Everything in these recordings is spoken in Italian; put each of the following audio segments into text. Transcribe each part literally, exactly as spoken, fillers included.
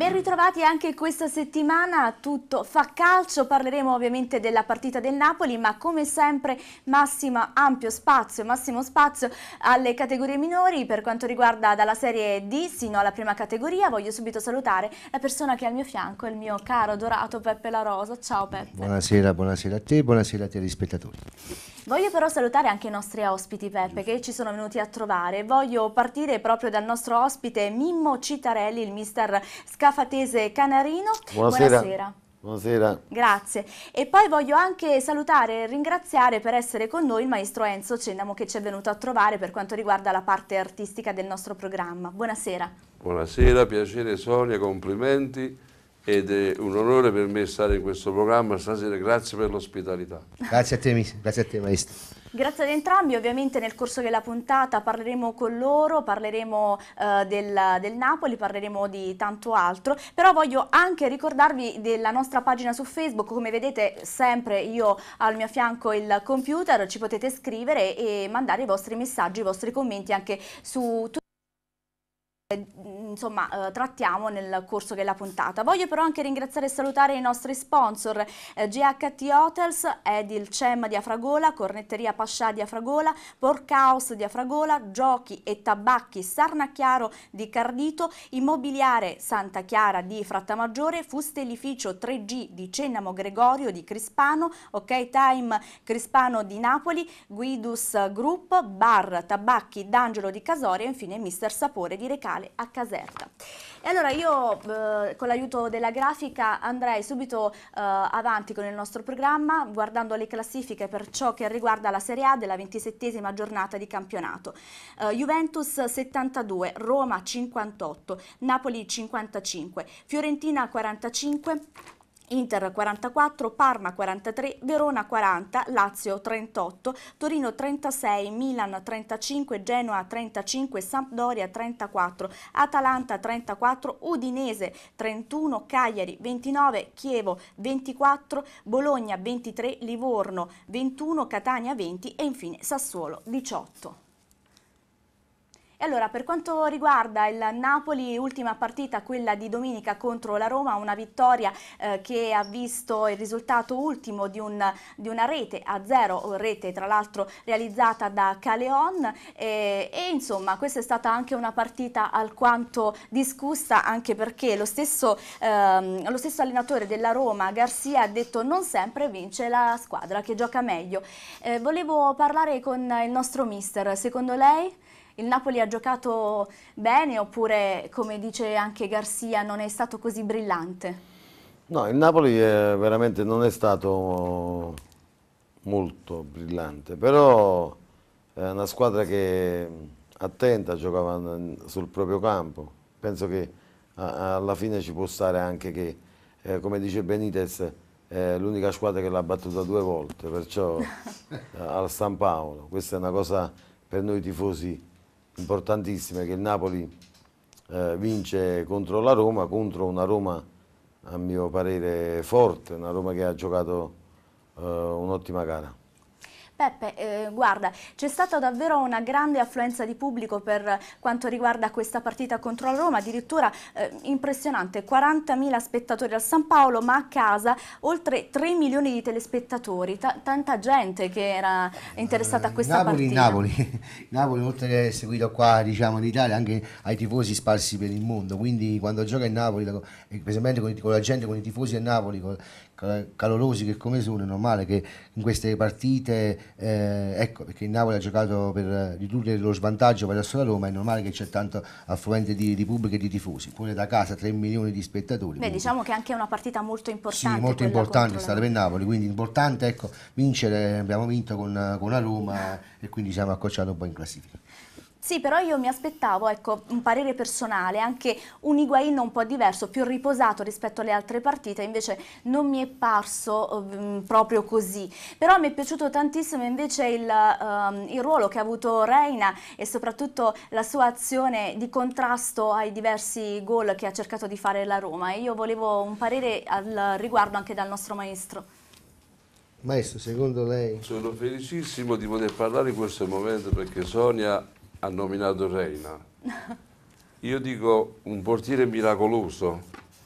Ben ritrovati anche questa settimana, tutto fa calcio, parleremo ovviamente della partita del Napoli, ma come sempre massimo ampio spazio, massimo spazio alle categorie minori per quanto riguarda dalla Serie D sino alla prima categoria. Voglio subito salutare la persona che è al mio fianco, il mio caro adorato Peppe La Rosa. Ciao Peppe. Buonasera, buonasera a te, buonasera a te telespettatori. Voglio però salutare anche i nostri ospiti, Peppe, che ci sono venuti a trovare. Voglio partire proprio dal nostro ospite Mimmo Citarelli, il mister scafatese Canarino. Buonasera. Buonasera. Buonasera. Grazie. E poi voglio anche salutare e ringraziare per essere con noi il maestro Enzo Cennamo, che ci è venuto a trovare per quanto riguarda la parte artistica del nostro programma. Buonasera. Buonasera, piacere Sonia, complimenti. Ed è un onore per me stare in questo programma stasera, grazie per l'ospitalità. Grazie a te, grazie a te maestro. Grazie ad entrambi, ovviamente nel corso della puntata parleremo con loro, parleremo uh, del, del Napoli, parleremo di tanto altro, però voglio anche ricordarvi della nostra pagina su Facebook. Come vedete sempre io al mio fianco il computer, ci potete scrivere e mandare i vostri messaggi, i vostri commenti anche su tutti. Insomma, eh, trattiamo nel corso della puntata. Voglio però anche ringraziare e salutare i nostri sponsor, eh, G H T Hotels, Edil Cem di Afragola, Cornetteria Pascià di Afragola, Porcaos di Afragola, Giochi e Tabacchi Sarnacchiaro di Cardito, Immobiliare Santa Chiara di Frattamaggiore, Fustellificio tre G di Cennamo Gregorio di Crispano, Ok Time Crispano di Napoli, Guidus Group, Bar Tabacchi d'Angelo di Casoria e infine Mister Sapore di Recale a Caserta. E allora io eh, con l'aiuto della grafica andrei subito eh, avanti con il nostro programma guardando le classifiche per ciò che riguarda la Serie A della ventisettesima giornata di campionato. Eh, Juventus settantadue, Roma cinquantotto, Napoli cinquantacinque, Fiorentina quarantacinque, Inter quarantaquattro, Parma quarantatré, Verona quaranta, Lazio trentotto, Torino trentasei, Milan trentacinque, Genoa trentacinque, Sampdoria trentaquattro, Atalanta trentaquattro, Udinese trentuno, Cagliari ventinove, Chievo ventiquattro, Bologna ventitré, Livorno ventuno, Catania venti e infine Sassuolo diciotto. E allora, per quanto riguarda il Napoli, ultima partita, quella di domenica contro la Roma, una vittoria eh, che ha visto il risultato ultimo di, un, di una rete a zero, rete tra l'altro realizzata da Caleon e, e insomma questa è stata anche una partita alquanto discussa, anche perché lo stesso, ehm, lo stesso allenatore della Roma, Garcia, ha detto non sempre vince la squadra che gioca meglio. Eh, volevo parlare con il nostro mister, secondo lei il Napoli ha giocato bene oppure, come dice anche Garcia, non è stato così brillante? No, il Napoli è veramente non è stato molto brillante, però è una squadra che attenta, giocava sul proprio campo. Penso che alla fine ci può stare anche che, eh, come dice Benitez, è l'unica squadra che l'ha battuta due volte, perciò al San Paolo. Questa è una cosa per noi tifosi importantissime, che il Napoli eh, vince contro la Roma, contro una Roma a mio parere forte, una Roma che ha giocato eh, un'ottima gara. Peppe, eh, guarda, c'è stata davvero una grande affluenza di pubblico per quanto riguarda questa partita contro la Roma, addirittura eh, impressionante, quarantamila spettatori al San Paolo, ma a casa oltre tre milioni di telespettatori, Ta tanta gente che era interessata a questa Napoli, partita. Napoli, Napoli, oltre che seguito qua diciamo in Italia, anche ai tifosi sparsi per il mondo, quindi quando gioca in Napoli, specialmente con, con la gente, con i tifosi del Napoli, con, calorosi che come sono, è normale che in queste partite, eh, ecco, perché il Napoli ha giocato per ridurre lo svantaggio verso la Roma, è normale che c'è tanto affluente di, di pubblico e di tifosi, pure da casa tre milioni di spettatori. Beh, diciamo che anche è una partita molto importante. Sì, molto importante, è stata per Napoli, quindi importante, ecco, vincere, abbiamo vinto con, con la Roma e quindi siamo accocciati un po' in classifica. Sì, però io mi aspettavo, ecco, un parere personale, anche un Higuain un po' diverso, più riposato rispetto alle altre partite, invece non mi è parso um, proprio così. Però mi è piaciuto tantissimo invece il, um, il ruolo che ha avuto Reina e soprattutto la sua azione di contrasto ai diversi gol che ha cercato di fare la Roma. E io volevo un parere al riguardo anche dal nostro maestro. Maestro, secondo lei? Sono felicissimo di poter parlare in questo momento perché Sonia ha nominato Reina. Io dico un portiere miracoloso,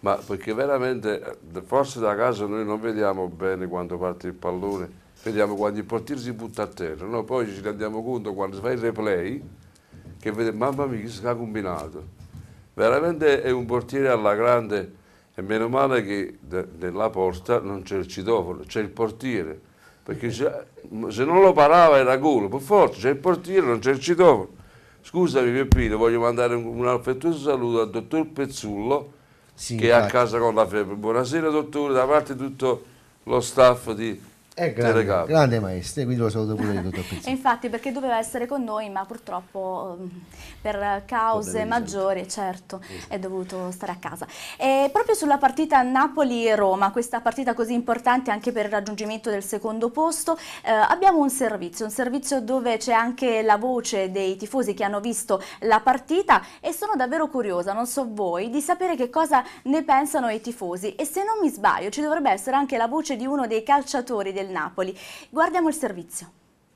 ma perché veramente, forse da casa noi non vediamo bene quando parte il pallone, vediamo quando il portiere si butta a terra, no? Poi ci rendiamo conto quando si fa il replay, che vede, mamma mia, che si è combinato. Veramente è un portiere alla grande, e meno male che nella porta non c'è il citofono, c'è il portiere, perché se non lo parava era gol, per forza, c'è il portiere, non c'è il citofono. Scusami Peppino, voglio mandare un, un affettuoso saluto al dottor Pezzullo, sì, che è a casa con la febbre. Buonasera dottore, da parte di tutto lo staff di È grande, grande maestro, quindi lo saluto pure io, dottor Pezzullo. E infatti, perché doveva essere con noi, ma purtroppo per cause maggiori, certo, è dovuto stare a casa. E proprio sulla partita Napoli-Roma, questa partita così importante anche per il raggiungimento del secondo posto, eh, abbiamo un servizio, un servizio dove c'è anche la voce dei tifosi che hanno visto la partita e sono davvero curiosa, non so voi, di sapere che cosa ne pensano i tifosi. E se non mi sbaglio ci dovrebbe essere anche la voce di uno dei calciatori del Napoli. Guardiamo il servizio.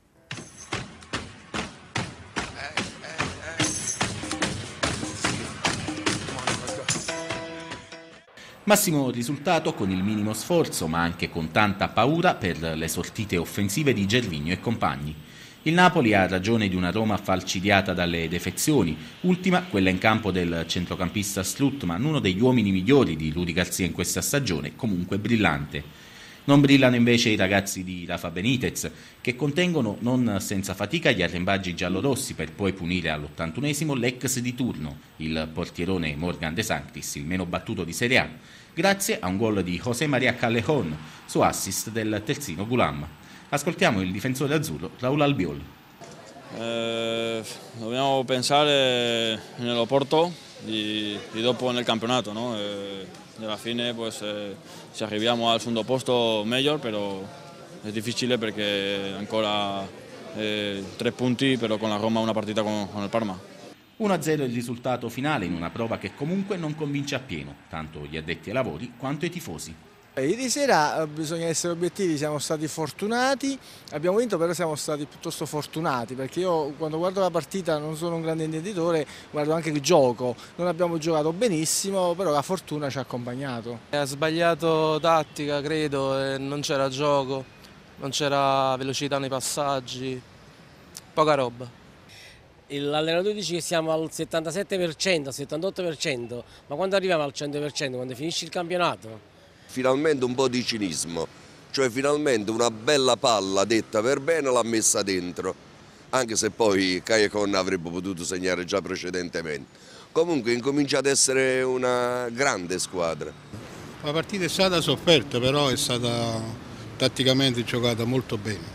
Massimo risultato con il minimo sforzo, ma anche con tanta paura per le sortite offensive di Gervinho e compagni. Il Napoli ha ragione di una Roma falcidiata dalle defezioni, ultima quella in campo del centrocampista Strootman, uno degli uomini migliori di Rudi Garcia in questa stagione, comunque brillante. Non brillano invece i ragazzi di Rafa Benitez, che contengono non senza fatica gli arrembaggi giallorossi per poi punire all'ottantunesimo l'ex di turno, il portierone Morgan De Sanctis, il meno battuto di Serie A, grazie a un gol di José María Callejon su assist del terzino Gulam. Ascoltiamo il difensore azzurro Raúl Albiol. Eh, dobbiamo pensare nell'Oporto e dopo nel campionato, no? Eh, alla fine pues, eh, se arriviamo al secondo posto meglio, però è difficile perché ancora eh, tre punti, però con la Roma una partita con, con il Parma. uno a zero il risultato finale in una prova che comunque non convince appieno, tanto gli addetti ai lavori quanto i tifosi. Ieri sera bisogna essere obiettivi, siamo stati fortunati, abbiamo vinto però siamo stati piuttosto fortunati perché io quando guardo la partita non sono un grande intenditore, guardo anche il gioco, non abbiamo giocato benissimo però la fortuna ci ha accompagnato. Ha sbagliato tattica credo, e non c'era gioco, non c'era velocità nei passaggi, poca roba. L'allenatore dice che siamo al settantasette per cento, al settantotto per cento, ma quando arriviamo al cento per cento, quando finisce il campionato? Finalmente un po' di cinismo, cioè finalmente una bella palla detta per bene l'ha messa dentro, anche se poi Callejon avrebbe potuto segnare già precedentemente. Comunque incomincia ad essere una grande squadra. La partita è stata sofferta, però è stata tatticamente giocata molto bene.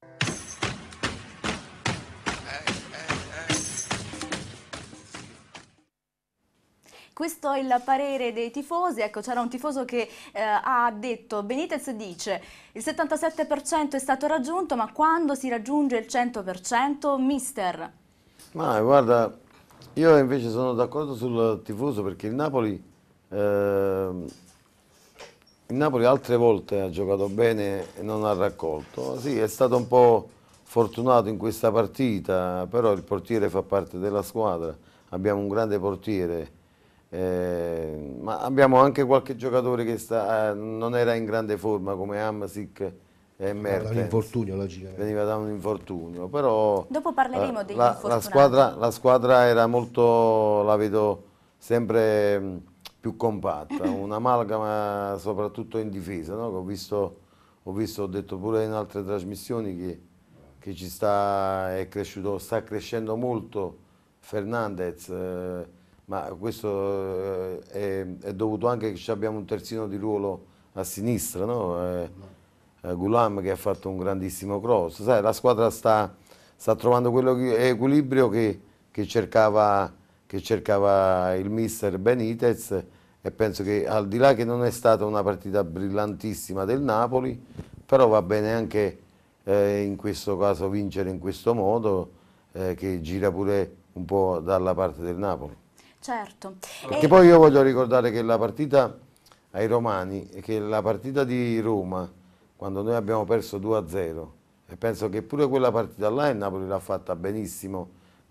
Questo è il parere dei tifosi. Ecco, c'era un tifoso che eh, ha detto, Benitez dice il settantasette per cento è stato raggiunto, ma quando si raggiunge il cento per cento, mister? Ma guarda, io invece sono d'accordo sul tifoso perché il Napoli, eh, il Napoli altre volte ha giocato bene e non ha raccolto. Sì, è stato un po' fortunato in questa partita, però il portiere fa parte della squadra, abbiamo un grande portiere. Eh, ma abbiamo anche qualche giocatore che sta, eh, non era in grande forma come Hamsik e Mertens. Un infortunio, logicamente. Veniva da un infortunio, però dopo parleremo eh, degli la, infortunati. La squadra, la squadra era molto, la vedo sempre mh, più compatta, un'amalgama soprattutto in difesa, no? Ho visto, ho visto, ho detto pure in altre trasmissioni che, che ci sta, è cresciuto, sta crescendo molto Fernandez. Eh, ma questo è, è dovuto anche che abbiamo un terzino di ruolo a sinistra, no? eh, eh, Gulam che ha fatto un grandissimo cross. Sai, la squadra sta, sta trovando quell'equilibrio che, che, cercava, che cercava il mister Benitez e penso che al di là che non è stata una partita brillantissima del Napoli, però va bene anche eh, in questo caso vincere in questo modo eh, che gira pure un po' dalla parte del Napoli. Certo. Perché e... poi io voglio ricordare che la partita ai romani, che la partita di Roma, quando noi abbiamo perso due a zero, e penso che pure quella partita là il Napoli l'ha fatta benissimo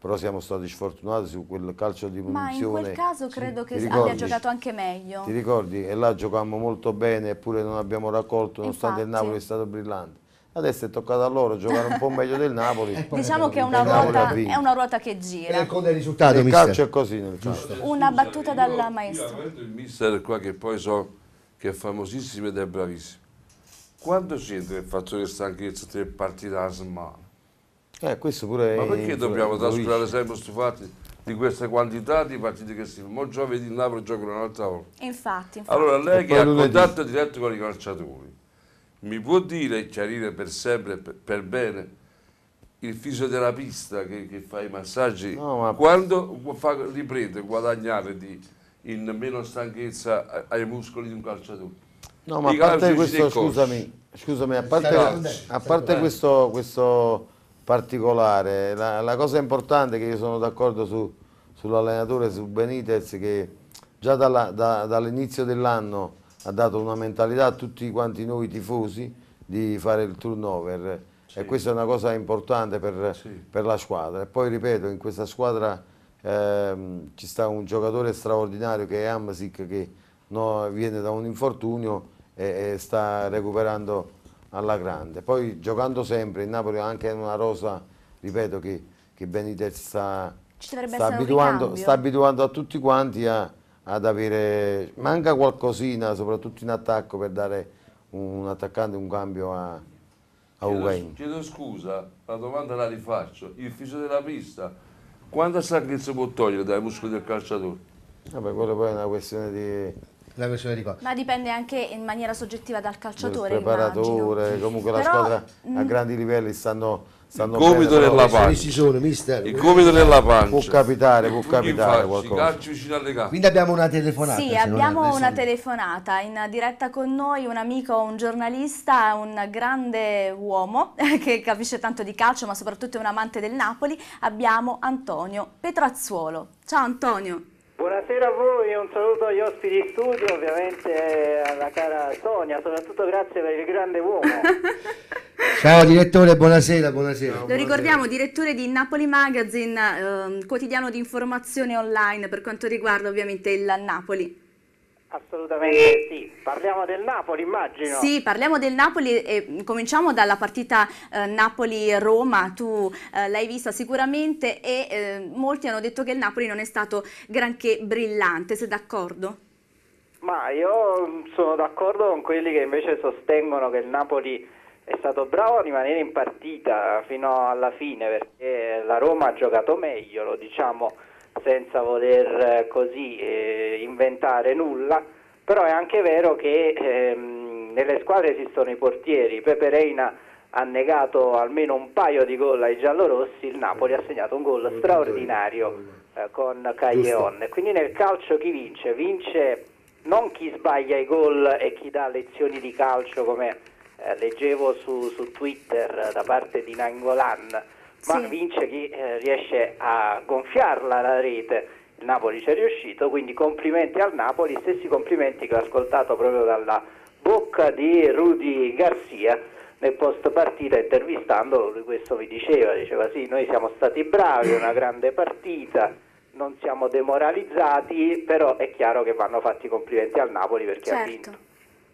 però siamo stati sfortunati su quel calcio di punizione. Ma in quel caso credo che ricordi? abbia giocato anche meglio. Ti ricordi? E là giocammo molto bene, eppure non abbiamo raccolto, nonostante Infatti. il Napoli è stato brillante. Adesso è toccato a loro giocare un po' meglio del Napoli. Diciamo che è una, ruota, è una ruota che gira. E conta il risultato, il mister. calcio è così nel calcio. Una battuta dal maestro. Io, il mister qua che poi so che è famosissimo ed è bravissimo. Quanto c'entra il fattore stanchezza tre partite alla settimana? Eh, questo pure Ma è perché dobbiamo influisce. trascurare sempre stufati di questa quantità di partite che si fanno? Mo giovedì il Napoli gioca un'altra volta. Infatti, infatti. Allora lei E che poi ha lunedì. contatto diretto con i calciatori, mi può dire e chiarire per sempre, per, per bene, il fisioterapista che, che fa i massaggi, No, ma- quando fa, riprende guadagnare di, in meno stanchezza ai muscoli di un calciatore? No, ma a I parte calcici questo, del corso. scusami, scusami, a parte, Stai- a parte questo, questo particolare, la, la cosa importante è che io sono d'accordo su, sull'allenatore, su Benitez, che già dalla- da- dall'inizio dell'anno ha dato una mentalità a tutti quanti noi tifosi di fare il turnover, e questa è una cosa importante per, Sì. per la squadra. E poi ripeto, in questa squadra ehm, ci sta un giocatore straordinario che è Hamsik, che no, viene da un infortunio e, e sta recuperando alla grande. Poi giocando sempre, il Napoli ha anche una rosa, ripeto, che, che Benitez sta, Ci dovrebbe sta, essere un abituando, ricambio. sta abituando a tutti quanti a, ad avere, manca qualcosina, soprattutto in attacco, per dare un attaccante, un cambio a, a Ugain. Chiedo, chiedo scusa, la domanda la rifaccio. Il fisioterapista quanta stanchezza può togliere dai muscoli del calciatore? Vabbè, quello poi è una questione di... La questione di cosa? Ma dipende anche in maniera soggettiva dal del calciatore, preparatore, immagino. comunque la Però, squadra a mh, grandi livelli stanno, stanno Il gomito bene, della però pancia. Questi sono, mister. Il gomito nella pancia. può capitare, può capitare Infatti, qualcosa. calci vicino alle gambe. Quindi abbiamo una telefonata. Sì, se non è- abbiamo adesso- una telefonata in diretta con noi, un amico, un giornalista, un grande uomo che capisce tanto di calcio, ma soprattutto è un amante del Napoli. Abbiamo Antonio Petrazzuolo. Ciao Antonio. Buonasera a voi, un saluto agli ospiti di studio, ovviamente alla cara Sonia, soprattutto grazie per il grande uomo. Ciao direttore, buonasera, buonasera. Lo ricordiamo, direttore di Napoli Magazine, ehm, quotidiano di informazione online per quanto riguarda ovviamente il Napoli. Assolutamente sì, parliamo del Napoli immagino. Sì, parliamo del Napoli e cominciamo dalla partita eh, Napoli-Roma. Tu eh, l'hai vista sicuramente e eh, molti hanno detto che il Napoli non è stato granché brillante, sei d'accordo? Ma io sono d'accordo con quelli che invece sostengono che il Napoli è stato bravo a rimanere in partita fino alla fine, perché la Roma ha giocato meglio, lo diciamo senza voler eh, così eh, inventare nulla, però è anche vero che ehm, nelle squadre esistono i portieri. Pepe Reina ha negato almeno un paio di gol ai giallorossi, il Napoli ha segnato un gol straordinario eh, con Callejon, quindi nel calcio chi vince? Vince non chi sbaglia i gol e chi dà lezioni di calcio, come eh, leggevo su, su Twitter da parte di Nangolan, ma Sì. vince chi eh, riesce a gonfiarla la rete. Il Napoli ci è riuscito, quindi complimenti al Napoli, stessi complimenti che ho ascoltato proprio dalla bocca di Rudy Garcia nel post partita, intervistandolo. Lui questo vi diceva, diceva sì, noi siamo stati bravi, una grande partita, non siamo demoralizzati, però è chiaro che vanno fatti i complimenti al Napoli perché ha vinto. Certo.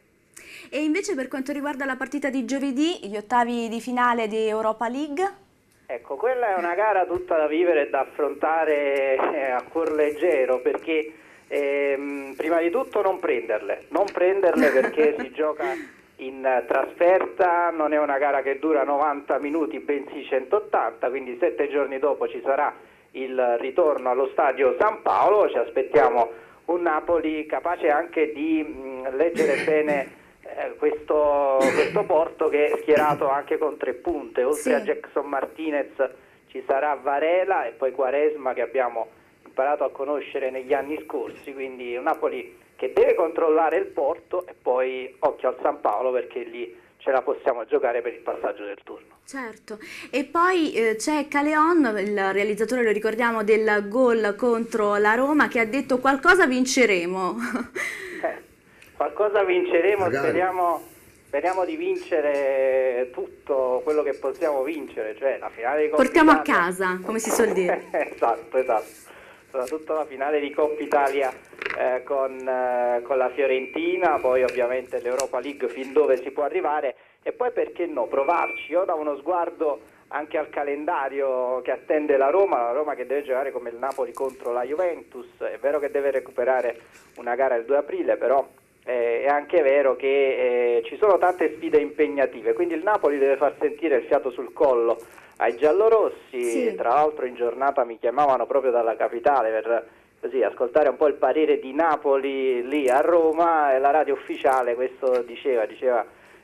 E invece per quanto riguarda la partita di giovedì, gli ottavi di finale di Europa League? Ecco, quella è una gara tutta da vivere e da affrontare eh, a cuor leggero, perché ehm, prima di tutto non prenderle, non prenderle perché si gioca in trasferta, non è una gara che dura novanta minuti bensì centottanta, quindi sette giorni dopo ci sarà il ritorno allo stadio San Paolo. Ci aspettiamo un Napoli capace anche di mh, leggere bene eh, questo, questo Porto, che è schierato anche con tre punte. Oltre Sì. a Jackson Martinez ci sarà Varela e poi Quaresma, che abbiamo imparato a conoscere negli anni scorsi, quindi un Napoli che deve controllare il Porto e poi occhio al San Paolo, perché lì ce la possiamo giocare per il passaggio del turno. Certo, e poi eh, c'è Callejon, il realizzatore, lo ricordiamo, del gol contro la Roma, che ha detto qualcosa vinceremo. Eh, qualcosa vinceremo, Magari. speriamo, speriamo di vincere tutto quello che possiamo vincere, cioè la finale di Coppa Portiamo Italia. a casa, come si suol dire. Esatto, esatto. Soprattutto la finale di Coppa Italia eh, con, eh, con la Fiorentina, poi ovviamente l'Europa League fin dove si può arrivare e poi perché no, provarci. Io da uno sguardo anche al calendario che attende la Roma, la Roma che deve giocare come il Napoli contro la Juventus, è vero che deve recuperare una gara il due aprile, però eh, è anche vero che eh, ci sono tante sfide impegnative, quindi il Napoli deve far sentire il fiato sul collo ai giallorossi. Sì. Tra l'altro in giornata mi chiamavano proprio dalla capitale per così ascoltare un po' il parere di Napoli lì a Roma e la radio ufficiale questo diceva, diceva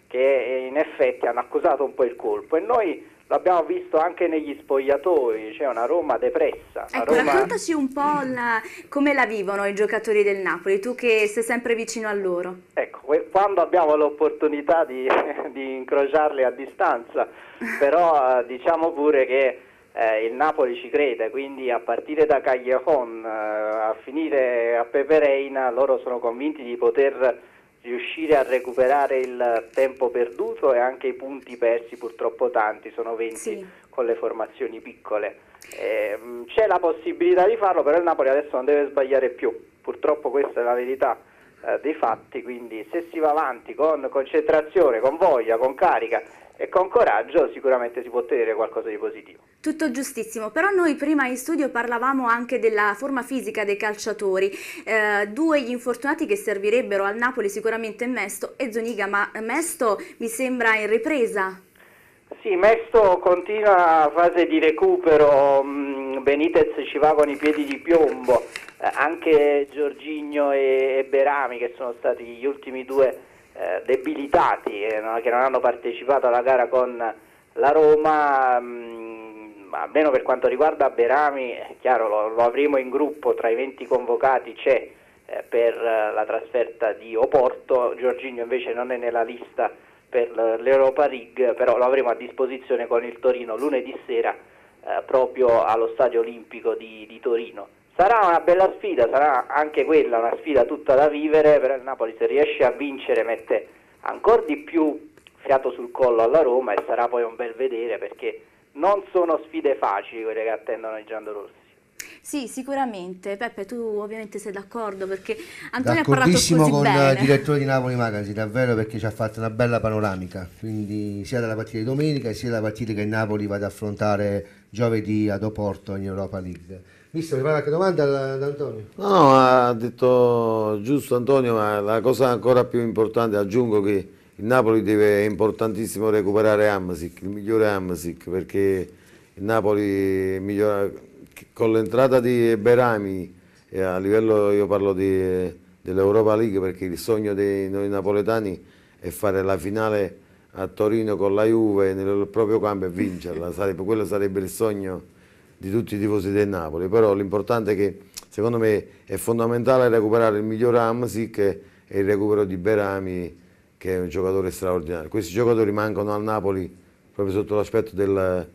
che in effetti hanno accusato un po' il colpo e noi l'abbiamo visto anche negli spogliatoi, c'è una Roma depressa. Una Ecco, Roma... raccontaci un po' la, come la vivono i giocatori del Napoli, tu che sei sempre vicino a loro. Ecco, quando abbiamo l'opportunità di, di incrociarli a distanza, però eh, diciamo pure che eh, il Napoli ci crede, quindi a partire da Callejon eh, a finire a Pepe Reina, loro sono convinti di poter riuscire a recuperare il tempo perduto e anche i punti persi, purtroppo tanti, sono venti sì. con le formazioni piccole. Eh, c'è la possibilità di farlo, però il Napoli adesso non deve sbagliare più, purtroppo questa è la verità eh, dei fatti, quindi se si va avanti con concentrazione, con voglia, con carica e con coraggio sicuramente si può ottenere qualcosa di positivo. Tutto giustissimo, però noi prima in studio parlavamo anche della forma fisica dei calciatori, eh, due gli infortunati che servirebbero al Napoli sicuramente Mesto e Zuniga, ma Mesto mi sembra in ripresa. Sì, Mesto continua fase di recupero, Benitez ci va con i piedi di piombo, eh, anche Jorginho e, e Berami che sono stati gli ultimi due eh, debilitati, eh, che non hanno partecipato alla gara con la Roma. Mh, almeno per quanto riguarda Berami, è chiaro, lo, lo avremo in gruppo, tra i venti convocati c'è eh, per eh, la trasferta di Oporto, Jorginho invece non è nella lista per l'Europa League, però lo avremo a disposizione con il Torino lunedì sera eh, proprio allo Stadio Olimpico di, di Torino. Sarà una bella sfida, sarà anche quella una sfida tutta da vivere, però il Napoli se riesce a vincere mette ancora di più fiato sul collo alla Roma e sarà poi un bel vedere perché non sono sfide facili quelle che attendono i giallorossi. Sì, sicuramente. Peppe, tu ovviamente sei d'accordo perché Antonio ha parlato così con bene. il direttore di Napoli Magazine, davvero, perché ci ha fatto una bella panoramica, quindi sia dalla partita di domenica sia dalla partita che il Napoli va ad affrontare giovedì ad Oporto in Europa League. Mister, mi fa qualche domanda ad Antonio? No, no, ha detto giusto Antonio, ma la cosa ancora più importante, aggiungo che il Napoli deve, è importantissimo recuperare Hamsik, il migliore Hamsik, perché il Napoli migliora, con l'entrata di Berami, e a livello, io parlo dell'Europa League, perché il sogno dei noi napoletani è fare la finale a Torino con la Juve nel proprio campo e vincerla, sarebbe, quello sarebbe il sogno di tutti i tifosi del Napoli, però l'importante è che secondo me è fondamentale recuperare il miglior Hamsik e il recupero di Berami, che è un giocatore straordinario. Questi giocatori mancano al Napoli proprio sotto l'aspetto del,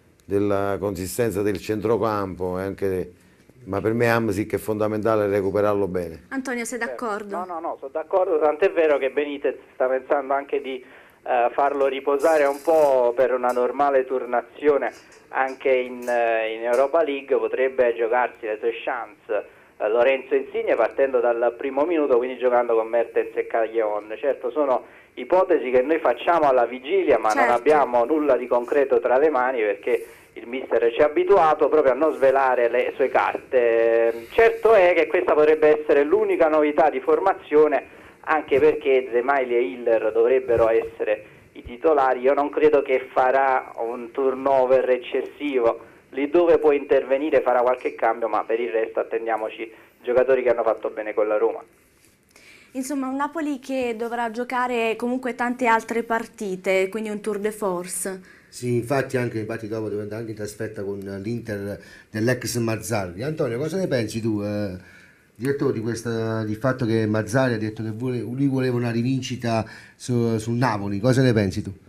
della consistenza del centrocampo, e anche, ma per me Hamsik è fondamentale recuperarlo bene. Antonio, sei d'accordo? No, no, no, sono d'accordo, tant'è vero che Benitez sta pensando anche di eh, farlo riposare un po' per una normale turnazione anche in, eh, in Europa League, potrebbe giocarsi le sue chance. Lorenzo Insigne partendo dal primo minuto, quindi giocando con Mertens e Callejon. Certo, sono ipotesi che noi facciamo alla vigilia, ma certo, non abbiamo nulla di concreto tra le mani perché il mister ci ha abituato proprio a non svelare le sue carte. Certo è che questa potrebbe essere l'unica novità di formazione, anche perché Zemaili e Hiller dovrebbero essere i titolari. Io non credo che farà un turnover eccessivo. Lì dove può intervenire farà qualche cambio, ma per il resto attendiamoci giocatori che hanno fatto bene con la Roma. Insomma, un Napoli che dovrà giocare comunque tante altre partite, quindi un tour de force. Sì, infatti anche infatti dopo deve andare anche in trasferta con l'Inter dell'ex Mazzarri. Antonio, cosa ne pensi tu, eh, direttore, di questa, di fatto che Mazzarri ha detto che vuole, lui voleva una rivincita su, sul Napoli? Cosa ne pensi tu?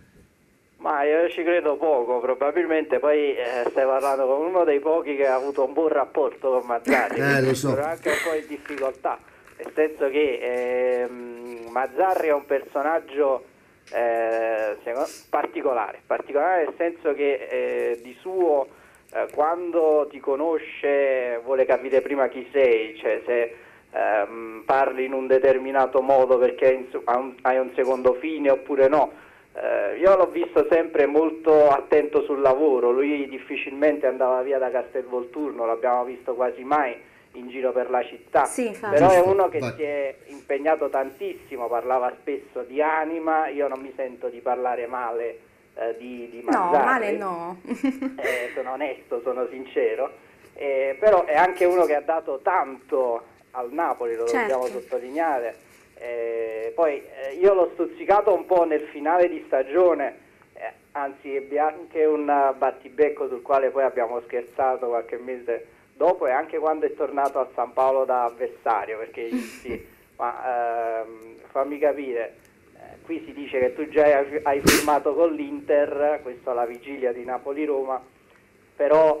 Ma io ci credo poco, probabilmente poi eh, stai parlando con uno dei pochi che ha avuto un buon rapporto con Mazzarri, eh, lo so. Però anche un po' in difficoltà, nel senso che eh, Mazzarri è un personaggio eh, particolare, particolare nel senso che eh, di suo eh, quando ti conosce vuole capire prima chi sei, cioè se ehm, parli in un determinato modo perché hai un secondo fine oppure no. Eh, io l'ho visto sempre molto attento sul lavoro, lui difficilmente andava via da Castelvolturno, l'abbiamo visto quasi mai in giro per la città, sì, però è uno che si è impegnato tantissimo, parlava spesso di anima, io non mi sento di parlare male eh, di, di Mazzarri, no, male no. eh, sono onesto, sono sincero, eh, però è anche uno che ha dato tanto al Napoli, lo certo. dobbiamo sottolineare. Eh, poi eh, io l'ho stuzzicato un po' nel finale di stagione, eh, anzi ebbe anche un battibecco sul quale poi abbiamo scherzato qualche mese dopo e anche quando è tornato a San Paolo da avversario, perché gli dissi, ma ehm, fammi capire, eh, qui si dice che tu già hai, hai firmato con l'Inter, questo alla vigilia di Napoli-Roma, però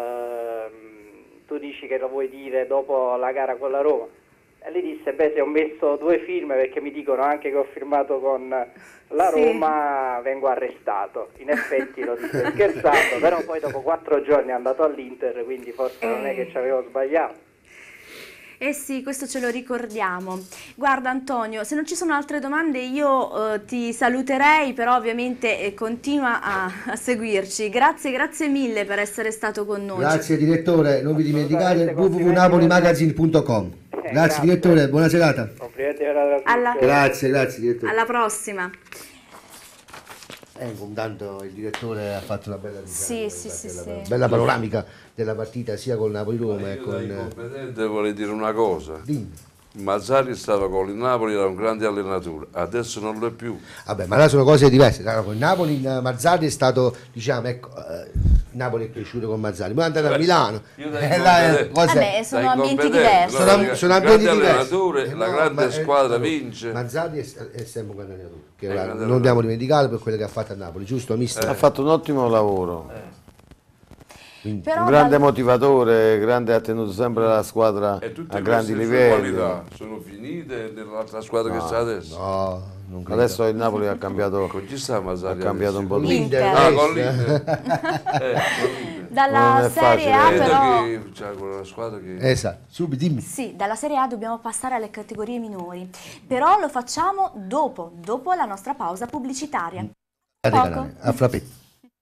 ehm, tu dici che lo vuoi dire dopo la gara con la Roma. E gli disse, beh, se ho messo due firme perché mi dicono anche che ho firmato con la Roma, sì, vengo arrestato. In effetti lo disse scherzando, però poi dopo quattro giorni è andato all'Inter, quindi forse non è che ci avevo sbagliato. Eh sì, questo ce lo ricordiamo. Guarda Antonio, se non ci sono altre domande io eh, ti saluterei, però ovviamente eh, continua a, a seguirci. Grazie, grazie mille per essere stato con noi. Grazie direttore, non vi dimenticate w w w punto napolimagazine punto com. Grazie, grazie direttore, buona serata. Complimenti per la Alla... Grazie, grazie direttore. Alla prossima. Eh, intanto il direttore ha fatto una bella sì, sì, sì, bella, sì. bella panoramica della partita sia con Napoli-Roma e io con... da incompetente vorrei dire una cosa. Dimmi. Mazzarri stava con il Napoli, era un grande allenatore, adesso non lo è più. Vabbè, ma là sono cose diverse. Con il Napoli Mazzarri è stato, diciamo, ecco, eh, Napoli è cresciuto con Mazzarri, poi è andato a Milano. Io da eh, là, eh, Vabbè, sono ambienti diversi. No, sono, sono ambienti diversi. Eh, la no, grande ma, squadra eh, vince. Mazzarri è, è sempre un grande allenatore, che È là, grande non dobbiamo dimenticare per quello che ha fatto a Napoli, giusto mister? Eh. Ha fatto un ottimo lavoro. Eh. Quindi, un grande dal... motivatore, grande, ha tenuto sempre la squadra a grandi livelli. Qualità sono finite nell'altra squadra no, che sta adesso? No, non adesso il Napoli ha cambiato, con chi sta Mazzarri ha cambiato un po' di l'Inter. Ah, con l'Inter. eh, dalla Serie A però... Che, cioè, con una squadra che... Esatto, subito dimmi. Sì, dalla Serie A dobbiamo passare alle categorie minori, però lo facciamo dopo, dopo la nostra pausa pubblicitaria. A Poco. A frappè.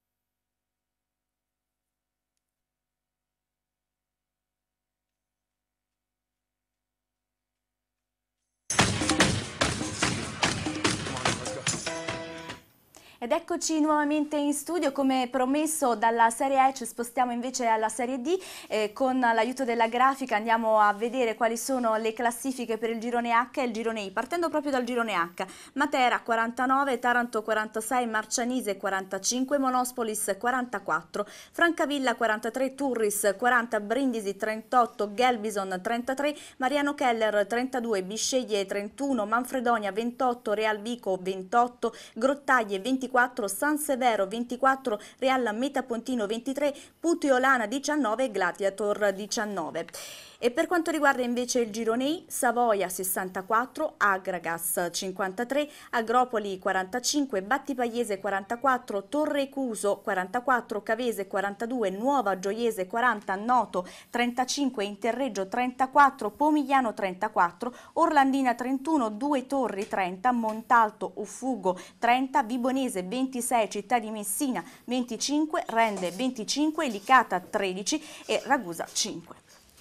Ed eccoci nuovamente in studio, come promesso dalla Serie E ci spostiamo invece alla Serie D, eh, con l'aiuto della grafica andiamo a vedere quali sono le classifiche per il girone H e il girone I, partendo proprio dal girone H. Matera quarantanove, Taranto quarantasei, Marcianise quarantacinque, Monospolis quarantaquattro, Francavilla quarantatré, Turris quaranta, Brindisi trentotto, Gelbison trentatré, Mariano Keller trentadue, Bisceglie trentuno, Manfredonia ventotto, Real Vico ventotto, Grottaglie ventiquattro, San Severo ventiquattro, Real Metapontino ventitré, Puteolana diciannove e Gladiator diciannove. E per quanto riguarda invece il girone I, Savoia sessantaquattro, Agragas cinquantatré, Agropoli quarantacinque, Battipaiese quarantaquattro, Torrecuso quarantaquattro, Cavese quarantadue, Nuova Gioiese quaranta, Noto trentacinque, Interreggio trentaquattro, Pomigliano trentaquattro, Orlandina trentuno, Due Torri trenta, Montalto, Uffugo trenta, Vibonese ventisei, Città di Messina venticinque, Rende venticinque, Licata tredici e Ragusa cinque.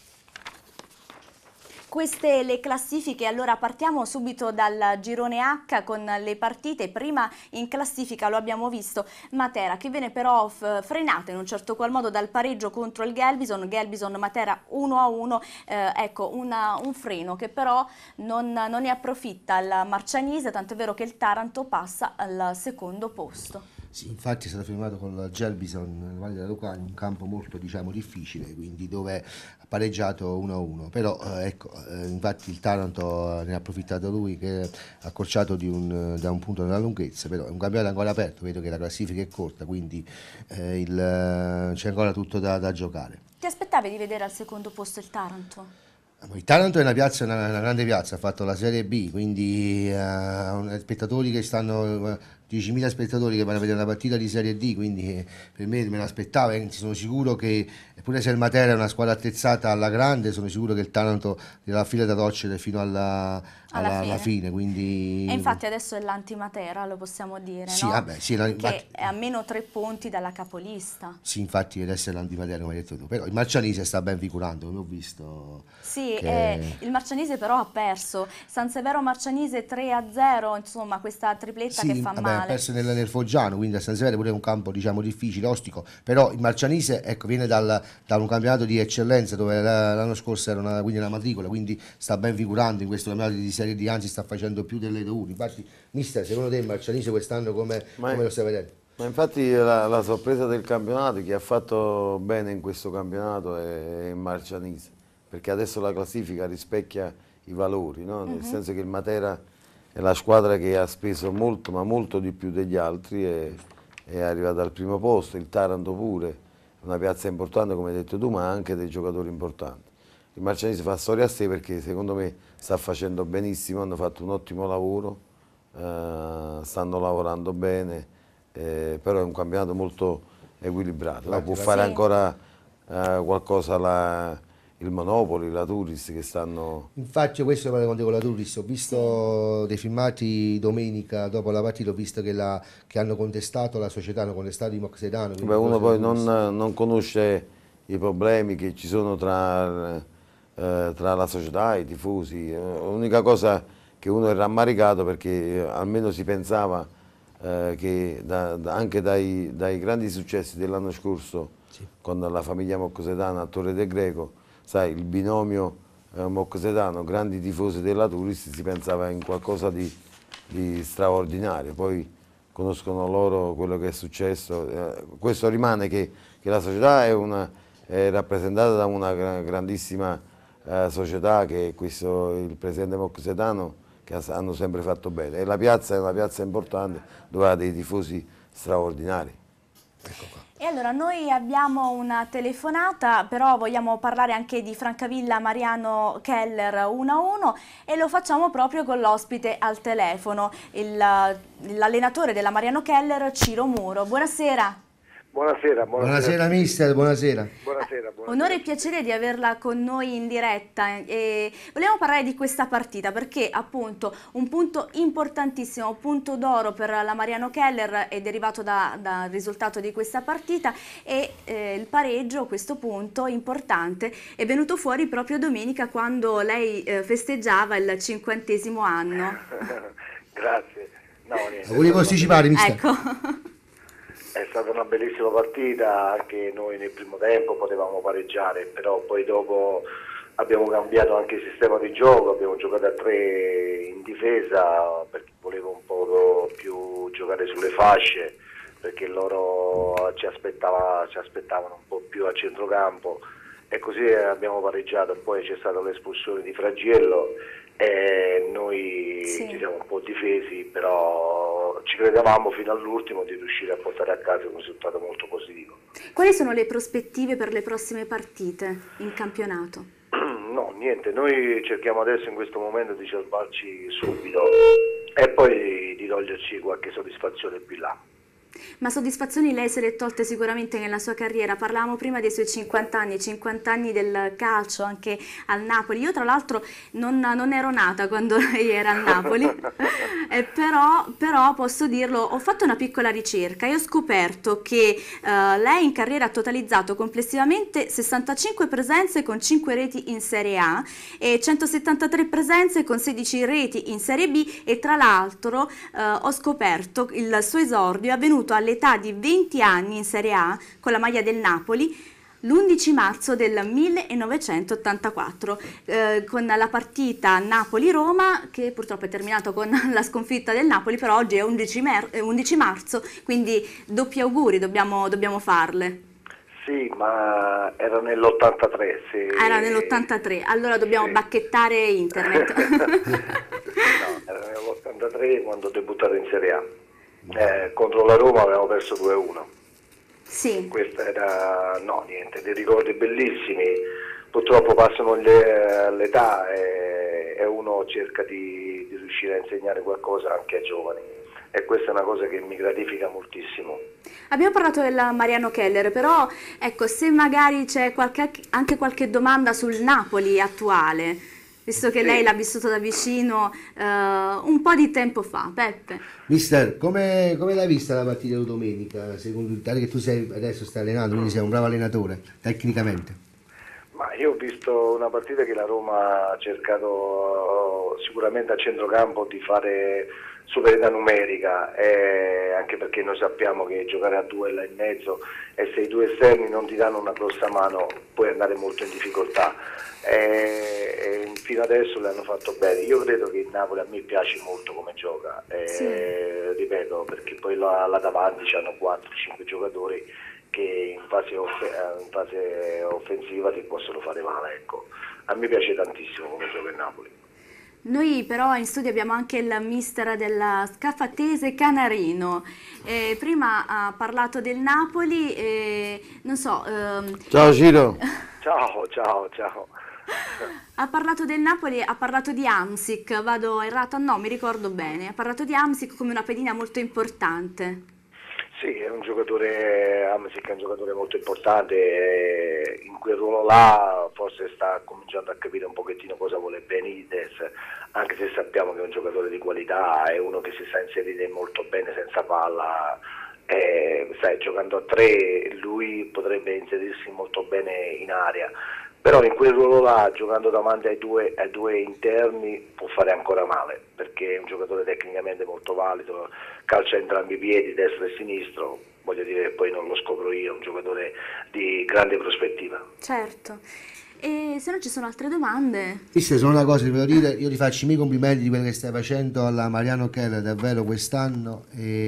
Queste le classifiche, allora partiamo subito dal girone H con le partite. Prima in classifica lo abbiamo visto Matera, che viene però frenata in un certo qual modo dal pareggio contro il Gelbison, Gelbison Matera uno a uno, eh, ecco una, un freno che però non, non ne approfitta il Marcianise, tant'è vero che il Taranto passa al secondo posto. Sì, infatti è stato firmato con il Gelbison nel Valle della Lucania, un campo molto diciamo difficile, quindi dove ha pareggiato uno a uno, però eh, ecco, eh, infatti il Taranto ne ha approfittato lui che ha accorciato di un, da un punto della lunghezza, però è un campionato ancora aperto, vedo che la classifica è corta, quindi eh, c'è ancora tutto da, da giocare. Ti aspettavi di vedere al secondo posto il Taranto? Il Taranto è una piazza, una, una grande piazza, ha fatto la Serie B, quindi uh, spettatori che stanno uh, diecimila spettatori che vanno a vedere una partita di Serie D, quindi eh, per me me l'aspettavo, e sono sicuro che, pure se il Matera è una squadra attrezzata alla grande, sono sicuro che il Taranto della fila da torcere fino alla, alla, alla, fine. alla fine. Quindi... E infatti adesso è l'antimatera, lo possiamo dire, sì, no? Vabbè, sì, la, che infatti, è a meno tre punti dalla capolista. Sì, infatti deve essere l'antimatera, come hai detto tu, però il Marcianise sta ben figurando, come ho visto. Sì, che... eh, il Marcianise però ha perso, San Severo Marcianise tre a zero, insomma questa tripletta sì, che fa vabbè, male. Ha perso nel, nel Foggiano, quindi a San Severo pure è un campo, diciamo, difficile, ostico, però il Marcianise, ecco, viene dal, da un campionato di eccellenza dove l'anno scorso era una, quindi una matricola, quindi sta ben figurando in questo campionato di Serie D, anzi sta facendo più delle due. Infatti, mister, secondo te il Marcianise quest'anno come, come lo stai vedendo? Ma infatti la, la sorpresa del campionato, chi ha fatto bene in questo campionato è il Marcianise, perché adesso la classifica rispecchia i valori, no? Nel uh-huh. senso che il Matera è la squadra che ha speso molto, ma molto di più degli altri, e è arrivata al primo posto, il Taranto pure, una piazza importante come hai detto tu, ma anche dei giocatori importanti. Il Marcianise fa storia a sé perché secondo me sta facendo benissimo, hanno fatto un ottimo lavoro, eh, stanno lavorando bene, eh, però è un campionato molto equilibrato, no? Può fare ancora eh, qualcosa la, il Monopoli, la Turris che stanno... Infatti questo parlo con la Turris, ho visto dei filmati domenica dopo la partita, ho visto che, la, che hanno contestato la società, hanno contestato i Moxedano. Beh, uno poi non, non conosce i problemi che ci sono tra, eh, tra la società e i tifosi, l'unica cosa che uno è rammaricato perché almeno si pensava eh, che da, da, anche dai, dai grandi successi dell'anno scorso sì. con la famiglia Moxedana a Torre del Greco, sai, il binomio eh, Moxedano, grandi tifosi della Turris, si pensava in qualcosa di, di straordinario, poi conoscono loro quello che è successo, eh, questo rimane che, che la società è, una, è rappresentata da una grandissima eh, società che è questo, il presidente Moxedano, che hanno sempre fatto bene, e la piazza è una piazza importante dove ha dei tifosi straordinari. Ecco qua. E allora noi abbiamo una telefonata, però vogliamo parlare anche di Francavilla Mariano Keller uno a uno e lo facciamo proprio con l'ospite al telefono, l'allenatore della Mariano Keller, Ciro Muro. Buonasera. Buonasera, buonasera. Buonasera mister, buonasera. Buonasera, buonasera. Onore e piacere di averla con noi in diretta. E vogliamo parlare di questa partita perché appunto un punto importantissimo, un punto d'oro per la Mariano Keller è derivato da, dal risultato di questa partita e eh, il pareggio, questo punto importante, è venuto fuori proprio domenica quando lei eh, festeggiava il cinquantesimo anno. Grazie. No, niente. Auguri posticipare, mister. Ecco. È stata una bellissima partita, anche noi nel primo tempo potevamo pareggiare, però poi dopo abbiamo cambiato anche il sistema di gioco, abbiamo giocato a tre in difesa perché volevo un po' più giocare sulle fasce, perché loro ci, aspettava, ci aspettavano un po' più a centrocampo e così abbiamo pareggiato. Poi c'è stata l'espulsione di Fragiello e noi sì. ci siamo un po' difesi, però ci credevamo fino all'ultimo di riuscire a portare a casa un risultato molto positivo. Quali sono le prospettive per le prossime partite in campionato? No, niente, noi cerchiamo adesso in questo momento di salvarci subito e poi di toglierci qualche soddisfazione più là. Ma soddisfazioni lei se le è tolte sicuramente nella sua carriera. Parlavamo prima dei suoi cinquanta anni, cinquanta anni del calcio anche al Napoli. Io tra l'altro non, non ero nata quando lei era al Napoli, eh, però, però posso dirlo, ho fatto una piccola ricerca e ho scoperto che eh, lei in carriera ha totalizzato complessivamente sessantacinque presenze con cinque reti in Serie A e centosettantatré presenze con sedici reti in Serie B e tra l'altro eh, ho scoperto il suo esordio è avvenuto all'età di venti anni in Serie A con la maglia del Napoli l'undici marzo del millenovecentottantaquattro eh, con la partita Napoli-Roma che purtroppo è terminato con la sconfitta del Napoli, però oggi è undici marzo, quindi doppi auguri dobbiamo, dobbiamo farle. Sì, ma era nell'ottantatré. Se... Era nell'ottantatré, allora dobbiamo sì. bacchettare internet. No, era nell'ottantatré quando ho debuttato in Serie A. Eh, contro la Roma avevamo perso due a uno. Sì. Questa era, no, niente, dei ricordi bellissimi. Purtroppo passano l'età e, e uno cerca di, di riuscire a insegnare qualcosa anche ai giovani. e questa è una cosa che mi gratifica moltissimo. Abbiamo parlato del Mariano Keller, però ecco, se magari c'è qualche, anche qualche domanda sul Napoli attuale, visto che Sì. lei l'ha vissuto da vicino eh, un po' di tempo fa. Peppe. Mister, come, come l'hai vista la partita di domenica? Secondo te, che tu sei, adesso stai allenando, quindi sei un bravo allenatore, tecnicamente. Ma io ho visto una partita che la Roma ha cercato sicuramente a centrocampo di fare superiorità numerica, e anche perché noi sappiamo che giocare a due là in mezzo e se i due esterni non ti danno una grossa mano puoi andare molto in difficoltà. E, e fino adesso l'hanno fatto bene. Io credo che il Napoli a me piace molto come gioca, e, Sì. ripeto, perché poi là, là davanti c'hanno quattro cinque giocatori che in fase, off- in fase offensiva ti possono fare male, ecco. A me piace tantissimo come gioca il Napoli. Noi però in studio abbiamo anche il mister della Scaffatese Canarino. Eh, prima ha parlato del Napoli, e, non so... ehm, Ciao Ciro. Ciao, ciao, ciao. Ha parlato del Napoli, ha parlato di Hamsik, vado errata? No, mi ricordo bene. Ha parlato di Hamsik come una pedina molto importante. Sì, è un giocatore, Hamsik è un giocatore molto importante, e in quel ruolo là forse sta cominciando a capire un pochettino cosa vuole Benitez, anche se sappiamo che è un giocatore di qualità, è uno che si sa inserire molto bene senza palla, e, sai, giocando a tre lui potrebbe inserirsi molto bene in area. Però in quel ruolo là, giocando davanti ai due, ai due interni, può fare ancora male, perché è un giocatore tecnicamente molto valido, calcia entrambi i piedi, destro e sinistro, voglio dire, poi non lo scopro io, è un giocatore di grande prospettiva. Certo. E se non ci sono altre domande? Mister, solo una cosa che voglio dire, io ti faccio i miei complimenti di quello che stai facendo alla Mariano Keller davvero quest'anno,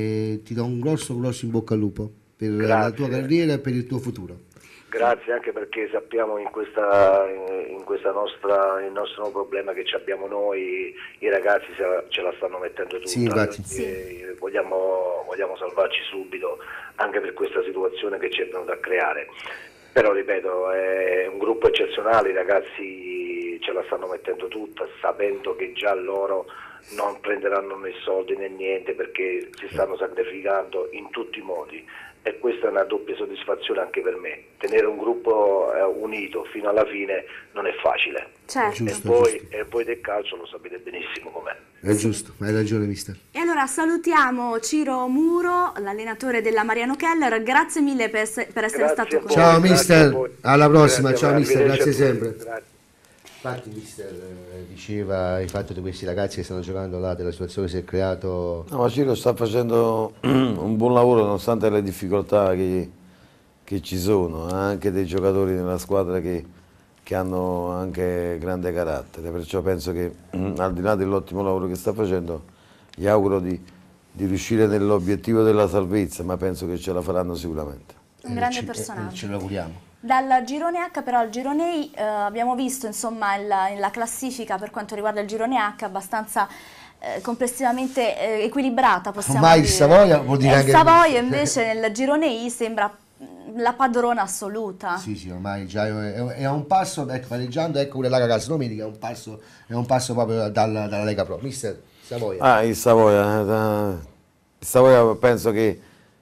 e ti do un grosso grosso in bocca al lupo per la Grazie. tua carriera e per il tuo futuro. Grazie, anche perché sappiamo in questa, in questa nostra, il nostro nuovo problema che ci abbiamo noi, i ragazzi se la- ce la stanno mettendo tutta, Sì, infatti. e vogliamo, vogliamo salvarci subito anche per questa situazione che ci è venuta a creare. Però ripeto, è un gruppo eccezionale, i ragazzi ce la stanno mettendo tutta, sapendo che già loro non prenderanno né soldi né niente, perché si stanno sacrificando in tutti i modi, e questa è una doppia soddisfazione anche per me. Tenere un gruppo eh, unito fino alla fine non è facile. Certo. Giusto, e, voi, giusto. e voi del calcio lo sapete benissimo com'è. È giusto, hai ragione, mister. E allora salutiamo Ciro Muro, l'allenatore della Mariano Keller. Grazie mille per, ess- per essere Grazie stato a con voi, noi. Ciao grazie mister, a voi. alla prossima, Grazie a ciao voi, mister, arrivederci grazie a tutti. sempre. Grazie. Infatti mister eh, diceva il fatto di questi ragazzi che stanno giocando là, della situazione che si è creato. No, ma Ciro sta facendo un buon lavoro nonostante le difficoltà che, che ci sono, anche dei giocatori nella squadra che, che hanno anche grande carattere, perciò penso che al di là dell'ottimo lavoro che sta facendo gli auguro di, di riuscire nell'obiettivo della salvezza, ma penso che ce la faranno sicuramente. Un grande ci, personaggio. eh, ce lo auguriamo. Dal girone H però al girone I eh, abbiamo visto insomma il- la classifica per quanto riguarda il girone H abbastanza eh, complessivamente eh, equilibrata, possiamo Ormai il dire. Savoia vuol dire E il anche- Savoia invece nel girone I sembra mm, la padrona assoluta. Sì, sì, ormai già è, è a un passo, ecco, pareggiando, ecco pure la ragazza domenica, è un passo, è un passo proprio dalla, dalla Lega Pro. Mister Savoia. Ah, il Savoia, eh, il Savoia penso che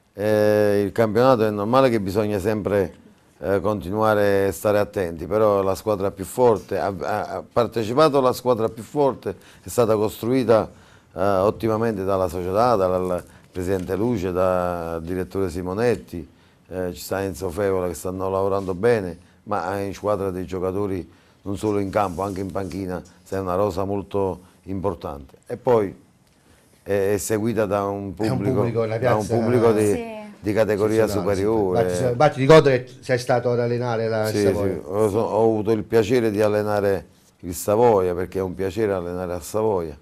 eh, il campionato è normale che bisogna sempre eh, continuare a stare attenti, però la squadra più forte, ha, ha partecipato la squadra più forte, è stata costruita eh, ottimamente dalla società, dal presidente Luce, dal direttore Simonetti, eh, ci sta Enzo Fevola che stanno lavorando bene, ma ha in squadra dei giocatori non solo in campo, anche in panchina, è una rosa molto importante. E poi è, è seguita da un È un pubblico, pubblico, una da un piazza- pubblico di, Sì. di categoria Eccezionale, sì. superiore. Infatti, infatti ricordo che sei stato ad allenare la Sì, Savoia. sì, ho, so- ho avuto il piacere di allenare il Savoia, perché è un piacere allenare a Savoia.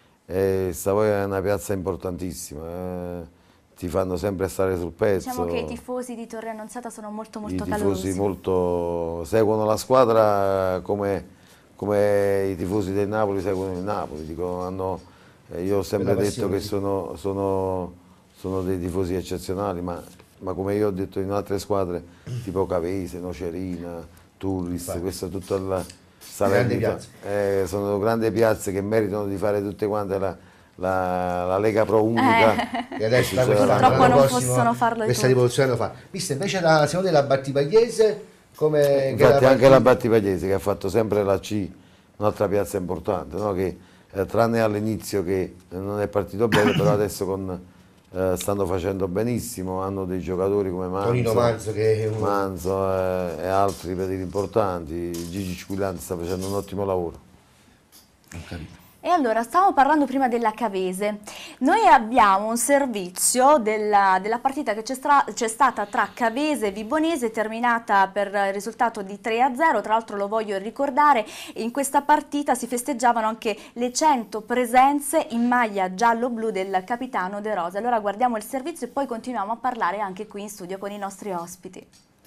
E il Savoia è una piazza importantissima, eh, ti fanno sempre stare sul pezzo. Diciamo che i tifosi di Torre Annunziata sono molto molto I calorosi. tifosi molto seguono la squadra come, come i tifosi del Napoli seguono il Napoli. Dico, hanno, eh, io ho sempre Quella detto passione, che sì. sono, sono, sono dei tifosi eccezionali, ma, ma come io ho detto in altre squadre, tipo Cavese, Nocerina, Turris, Infatti. questa è tutta la Grandi Salernitana, piazze. eh, sono grandi piazze che meritano di fare tutte quante la, la, la Lega Pro unica. Eh. E adesso Sì, questa- Purtroppo l'anno non prossimo possono farlo questa tutti. rivoluzione lo fa. Mister, invece la seconda della Battipagliese come che Infatti era anche la partita- Battipagliese che ha fatto sempre la C, un'altra piazza importante, no? Che eh, tranne all'inizio che non è partito bene, però adesso con, eh, stanno facendo benissimo, hanno dei giocatori come Tonino Manzo, Manzo che è uno- Manzo eh, e altri pedini importanti, Gigi Squillanti sta facendo un ottimo lavoro. Ho capito. E allora, stavamo parlando prima della Cavese. Noi abbiamo un servizio della, della partita che c'è stra- c'è stata tra Cavese e Vibonese, terminata per il risultato di tre a zero. Tra l'altro lo voglio ricordare, in questa partita si festeggiavano anche le cento presenze in maglia giallo-blu del capitano De Rosa. Allora guardiamo il servizio e poi continuiamo a parlare anche qui in studio con i nostri ospiti.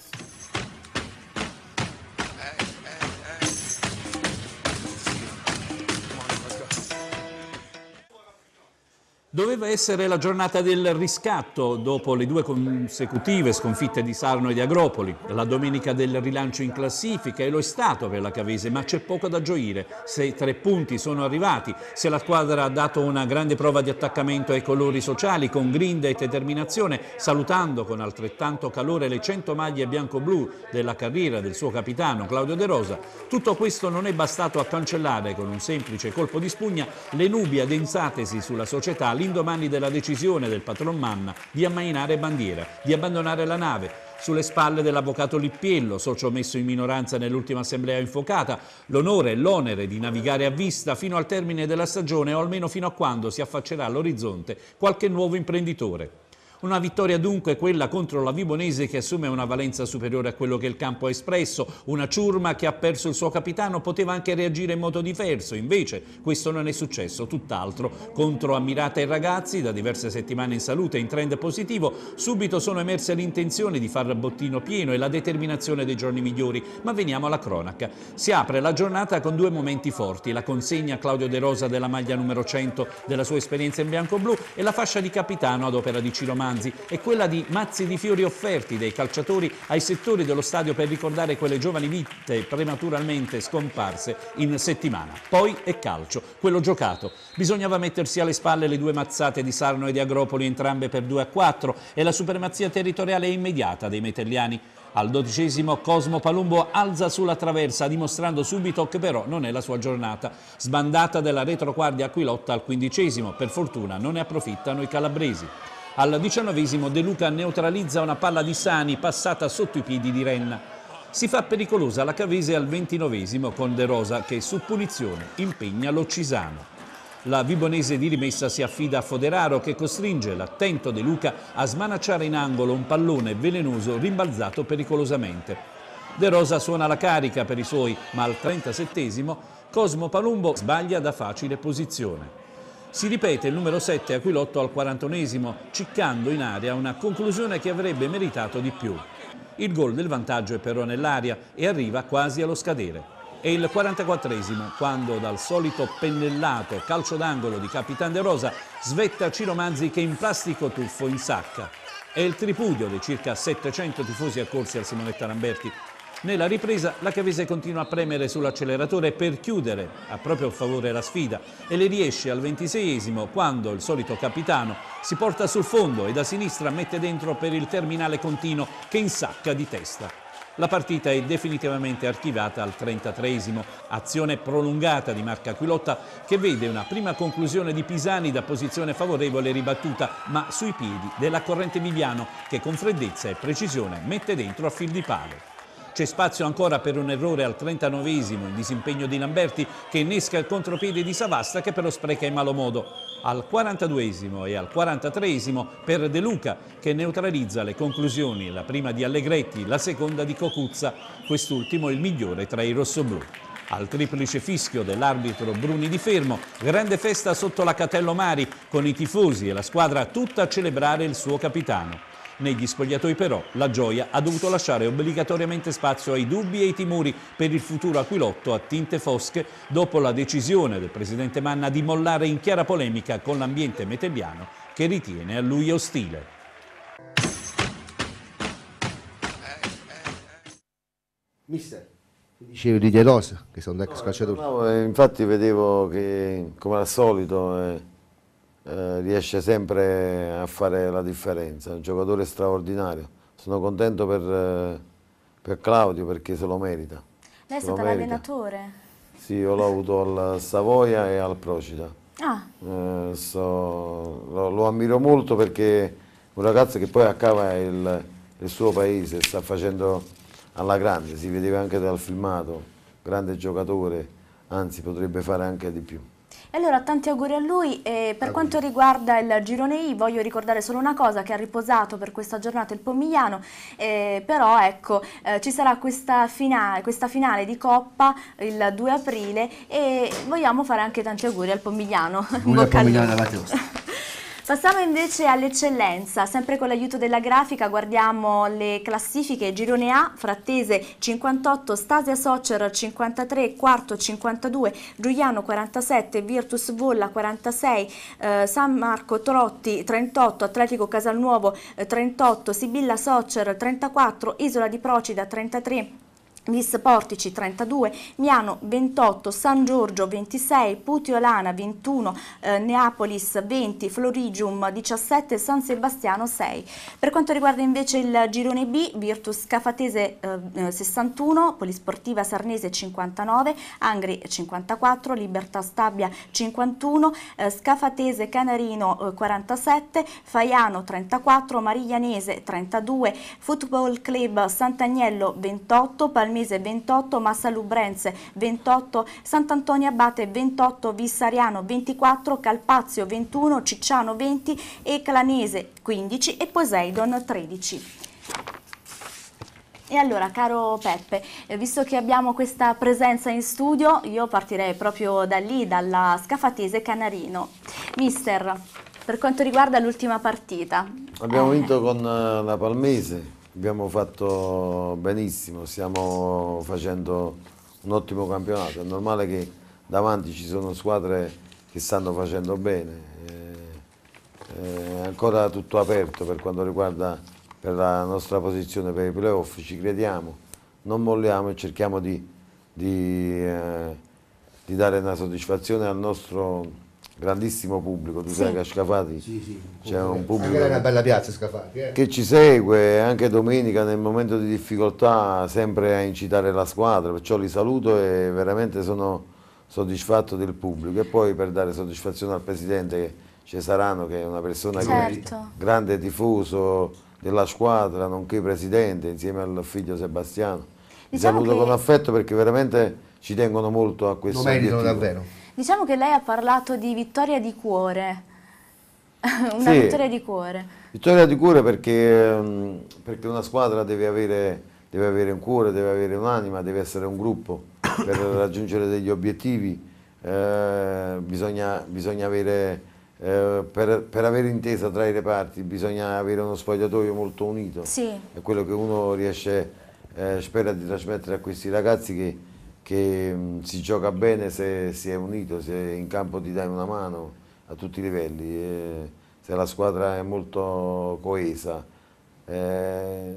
Doveva essere la giornata del riscatto dopo le due consecutive sconfitte di Sarno e di Agropoli, la domenica del rilancio in classifica, e lo è stato per la Cavese, ma c'è poco da gioire. Se tre punti sono arrivati, se la squadra ha dato una grande prova di attaccamento ai colori sociali con grinta e determinazione, salutando con altrettanto calore le cento maglie bianco-blu della carriera del suo capitano Claudio De Rosa, tutto questo non è bastato a cancellare con un semplice colpo di spugna le nubi addensatesi sulla società l'indomani della decisione del patron Manna di ammainare bandiera, di abbandonare la nave. Sulle spalle dell'avvocato Lippiello, socio messo in minoranza nell'ultima assemblea infuocata, l'onore e l'onere di navigare a vista fino al termine della stagione o almeno fino a quando si affaccerà all'orizzonte qualche nuovo imprenditore. Una vittoria dunque quella contro la Vibonese che assume una valenza superiore a quello che il campo ha espresso, una ciurma che ha perso il suo capitano poteva anche reagire in modo diverso, invece questo non è successo, tutt'altro. Contro Ammirata e Ragazzi, da diverse settimane in salute e in trend positivo, subito sono emerse l'intenzione di far bottino pieno e la determinazione dei giorni migliori, ma veniamo alla cronaca. Si apre la giornata con due momenti forti, la consegna a Claudio De Rosa della maglia numero cento della sua esperienza in bianco-blu e la fascia di capitano ad opera di Ciro Manzi, e quella di mazzi di fiori offerti dai calciatori ai settori dello stadio per ricordare quelle giovani vite prematuramente scomparse in settimana. Poi è calcio, quello giocato. Bisognava mettersi alle spalle le due mazzate di Sarno e di Agropoli, entrambe per due a quattro, e la supremazia territoriale è immediata dei metelliani. Al dodicesimo Cosmo Palumbo alza sulla traversa, dimostrando subito che però non è la sua giornata. Sbandata della retroguardia Aquilotta al quindicesimo, per fortuna non ne approfittano i calabresi. Al diciannovesimo De Luca neutralizza una palla di Sani passata sotto i piedi di Renna. Si fa pericolosa la Cavese al ventinovesimo con De Rosa che su punizione impegna l'Occisano. La Vibonese di rimessa si affida a Foderaro che costringe l'attento De Luca a smanacciare in angolo un pallone velenoso rimbalzato pericolosamente. De Rosa suona la carica per i suoi, ma al trentasettesimo Cosmo Palumbo sbaglia da facile posizione. Si ripete il numero sette Aquilotto al quarantunesimo, ciccando in aria una conclusione che avrebbe meritato di più. Il gol del vantaggio è però nell'aria e arriva quasi allo scadere. È il quarantaquattresimo quando dal solito pennellato calcio d'angolo di Capitan De Rosa svetta Ciro Manzi che in plastico tuffo insacca. È il tripudio dei circa settecento tifosi accorsi al Simonetta Lamberti. Nella ripresa la Cavese continua a premere sull'acceleratore per chiudere a proprio favore la sfida e le riesce al ventiseiesimo quando il solito capitano si porta sul fondo e da sinistra mette dentro per il terminale continuo che insacca di testa. La partita è definitivamente archiviata al trentatreesimo, azione prolungata di Marco Aquilotta che vede una prima conclusione di Pisani da posizione favorevole ribattuta ma sui piedi della corrente Viviano che con freddezza e precisione mette dentro a fil di palo. C'è spazio ancora per un errore al trentanovesimo, il disimpegno di Lamberti che innesca il contropiede di Savasta che però spreca in malo modo. Al quarantaduesimo e al quarantatreesimo per De Luca che neutralizza le conclusioni, la prima di Allegretti, la seconda di Cocuzza, quest'ultimo il migliore tra i rossoblù. Al triplice fischio dell'arbitro Bruni di Fermo, grande festa sotto la Catello Mari con i tifosi e la squadra tutta a celebrare il suo capitano. Negli spogliatoi però la gioia ha dovuto lasciare obbligatoriamente spazio ai dubbi e ai timori per il futuro Aquilotto a tinte fosche dopo la decisione del presidente Manna di mollare in chiara polemica con l'ambiente metelliano che ritiene a lui ostile. Mister, dicevi di De Rosa, che sono un ex calciatore. No, eh, infatti vedevo che come al solito eh, eh, riesce sempre a fare la differenza, è un giocatore straordinario. Sono contento per, eh, per Claudio perché se lo merita. Lei è se lo stato merita. l'allenatore? Sì, io l'ho avuto al Savoia e al Procida. Ah. Eh, so, lo, lo ammiro molto perché è un ragazzo che poi accava il, il suo paese, sta facendo alla grande, si vedeva anche dal filmato, grande giocatore, anzi potrebbe fare anche di più. E allora tanti auguri a lui. E per quanto riguarda il girone I voglio ricordare solo una cosa, che ha riposato per questa giornata il Pomigliano, eh, però ecco eh, ci sarà questa finale, questa finale di Coppa il due aprile e vogliamo fare anche tanti auguri al Pomigliano. Buon Pomigliano davanti vostro. Passiamo invece all'eccellenza, sempre con l'aiuto della grafica guardiamo le classifiche. Girone A, Frattese cinquantotto, Stasia Socer cinquantatré, Quarto cinquantadue, Giuliano quarantasette, Virtus Volla quarantasei, eh, San Marco Trotti trentotto, Atletico Casalnuovo eh, trentotto, Sibilla Socer trentaquattro, Isola di Procida trentatré, Vis Portici trentadue, Miano ventotto, San Giorgio ventisei, Putiolana ventuno, eh, Neapolis venti, Florigium diciassette, San Sebastiano sei. Per quanto riguarda invece il girone B, Virtus Scafatese eh, sessantuno, Polisportiva Sarnese cinquantanove, Angri cinquantaquattro, Libertà Stabia cinquantuno, eh, Scafatese Canarino eh, quarantasette, Faiano trentaquattro, Mariglianese trentadue, Football Club Sant'Agnello ventotto, Palmese ventotto, Massa Lubrense ventotto, Sant'Antonio Abate ventotto, Vissariano ventiquattro, Calpazio ventuno, Cicciano venti, Eclanese quindici e Poseidon tredici. E allora, caro Peppe, eh, visto che abbiamo questa presenza in studio, io partirei proprio da lì, dalla Scafatese Canarino. Mister, per quanto riguarda l'ultima partita. Abbiamo eh, vinto con la Palmese. Abbiamo fatto benissimo, stiamo facendo un ottimo campionato, è normale che davanti ci sono squadre che stanno facendo bene, è ancora tutto aperto per quanto riguarda per la nostra posizione per i playoff, ci crediamo, non molliamo e cerchiamo di, di, eh, di dare una soddisfazione al nostro grandissimo pubblico, tu sì. sai che a Scafati sì, sì, c'è un pubblico è una bella piazza Scafati, eh. che ci segue anche domenica nel momento di difficoltà, sempre a incitare la squadra, perciò li saluto e veramente sono soddisfatto del pubblico. E poi per dare soddisfazione al presidente Cesarano, che è una persona certo. che è grande tifoso della squadra, nonché presidente insieme al figlio Sebastiano. Vi diciamo saluto che... con affetto perché veramente ci tengono molto a questo obiettivo. Davvero. Diciamo che lei ha parlato di vittoria di cuore, una sì, vittoria di cuore. Vittoria di cuore perché, perché una squadra deve avere, deve avere un cuore, deve avere un'anima, deve essere un gruppo per raggiungere degli obiettivi, eh, bisogna, bisogna avere, eh, per, per avere intesa tra i reparti bisogna avere uno spogliatoio molto unito, sì. è quello che uno riesce, eh, spera di trasmettere a questi ragazzi che che mh, si gioca bene se si è unito, se in campo ti dai una mano a tutti i livelli, e se la squadra è molto coesa. Eh,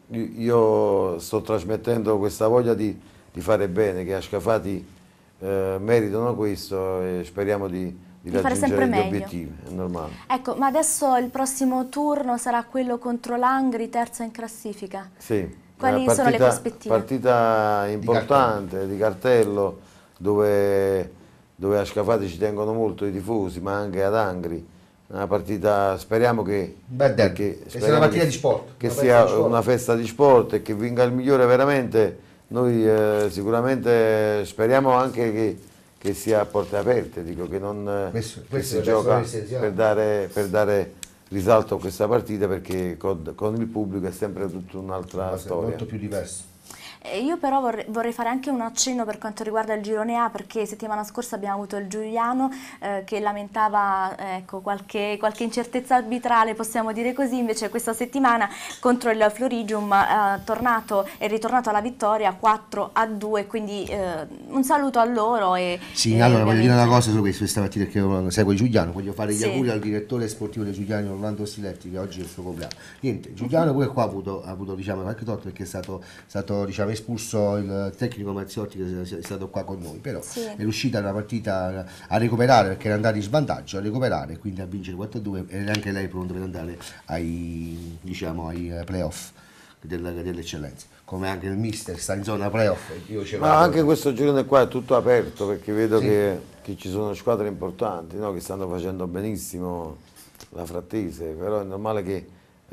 io sto trasmettendo questa voglia di, di fare bene, che a Scafati eh, meritano questo e speriamo di, di, di raggiungere gli obiettivi, è normale. Ecco, ma adesso il prossimo turno sarà quello contro l'Angri, terza in classifica? Sì. Quali partita, sono le prospettive? Partita importante di cartello, di cartello dove, dove a Scafati ci tengono molto i tifosi, ma anche ad Angri. Una partita, speriamo che, Beh, che, speriamo sia una partita che, di sport, che una sia di sport. una festa di sport e che vinca il migliore veramente. Noi eh, sicuramente speriamo anche che, che sia a porte aperte, dico che non questo, che questo si gioca per dare, per dare risalto a questa partita, perché con, con il pubblico è sempre tutta un'altra storia. Molto più diverso. Io però vorrei, vorrei fare anche un accenno per quanto riguarda il girone A, perché settimana scorsa abbiamo avuto il Giuliano eh, che lamentava ecco, qualche, qualche incertezza arbitrale, possiamo dire così, invece questa settimana contro il Florigium eh, tornato, è ritornato alla vittoria quattro a due, quindi eh, un saluto a loro. E, sì, e allora ovviamente... voglio dire una cosa su questo, questa mattina, perché seguo il Giuliano, voglio fare gli sì. auguri al direttore sportivo dei Giuliani, Orlando Stiletti, che oggi è il suo compleanno. Niente, Giuliano pure qua ha avuto, ha avuto diciamo, qualche torto, perché è stato, stato diciamo, espulso il tecnico Mazziotti che è stato qua con noi, però Sì. è riuscita la partita a recuperare perché era andata in svantaggio, a recuperare e quindi a vincere quattro a due e anche lei è pronta per andare ai, diciamo, ai playoff della- dell'eccellenza, come anche il mister sta in zona playoff. Io ce Ma vado- anche questo girone qua è tutto aperto perché vedo Sì. che, che ci sono squadre importanti, no? Che stanno facendo benissimo, la Frattese, però è normale che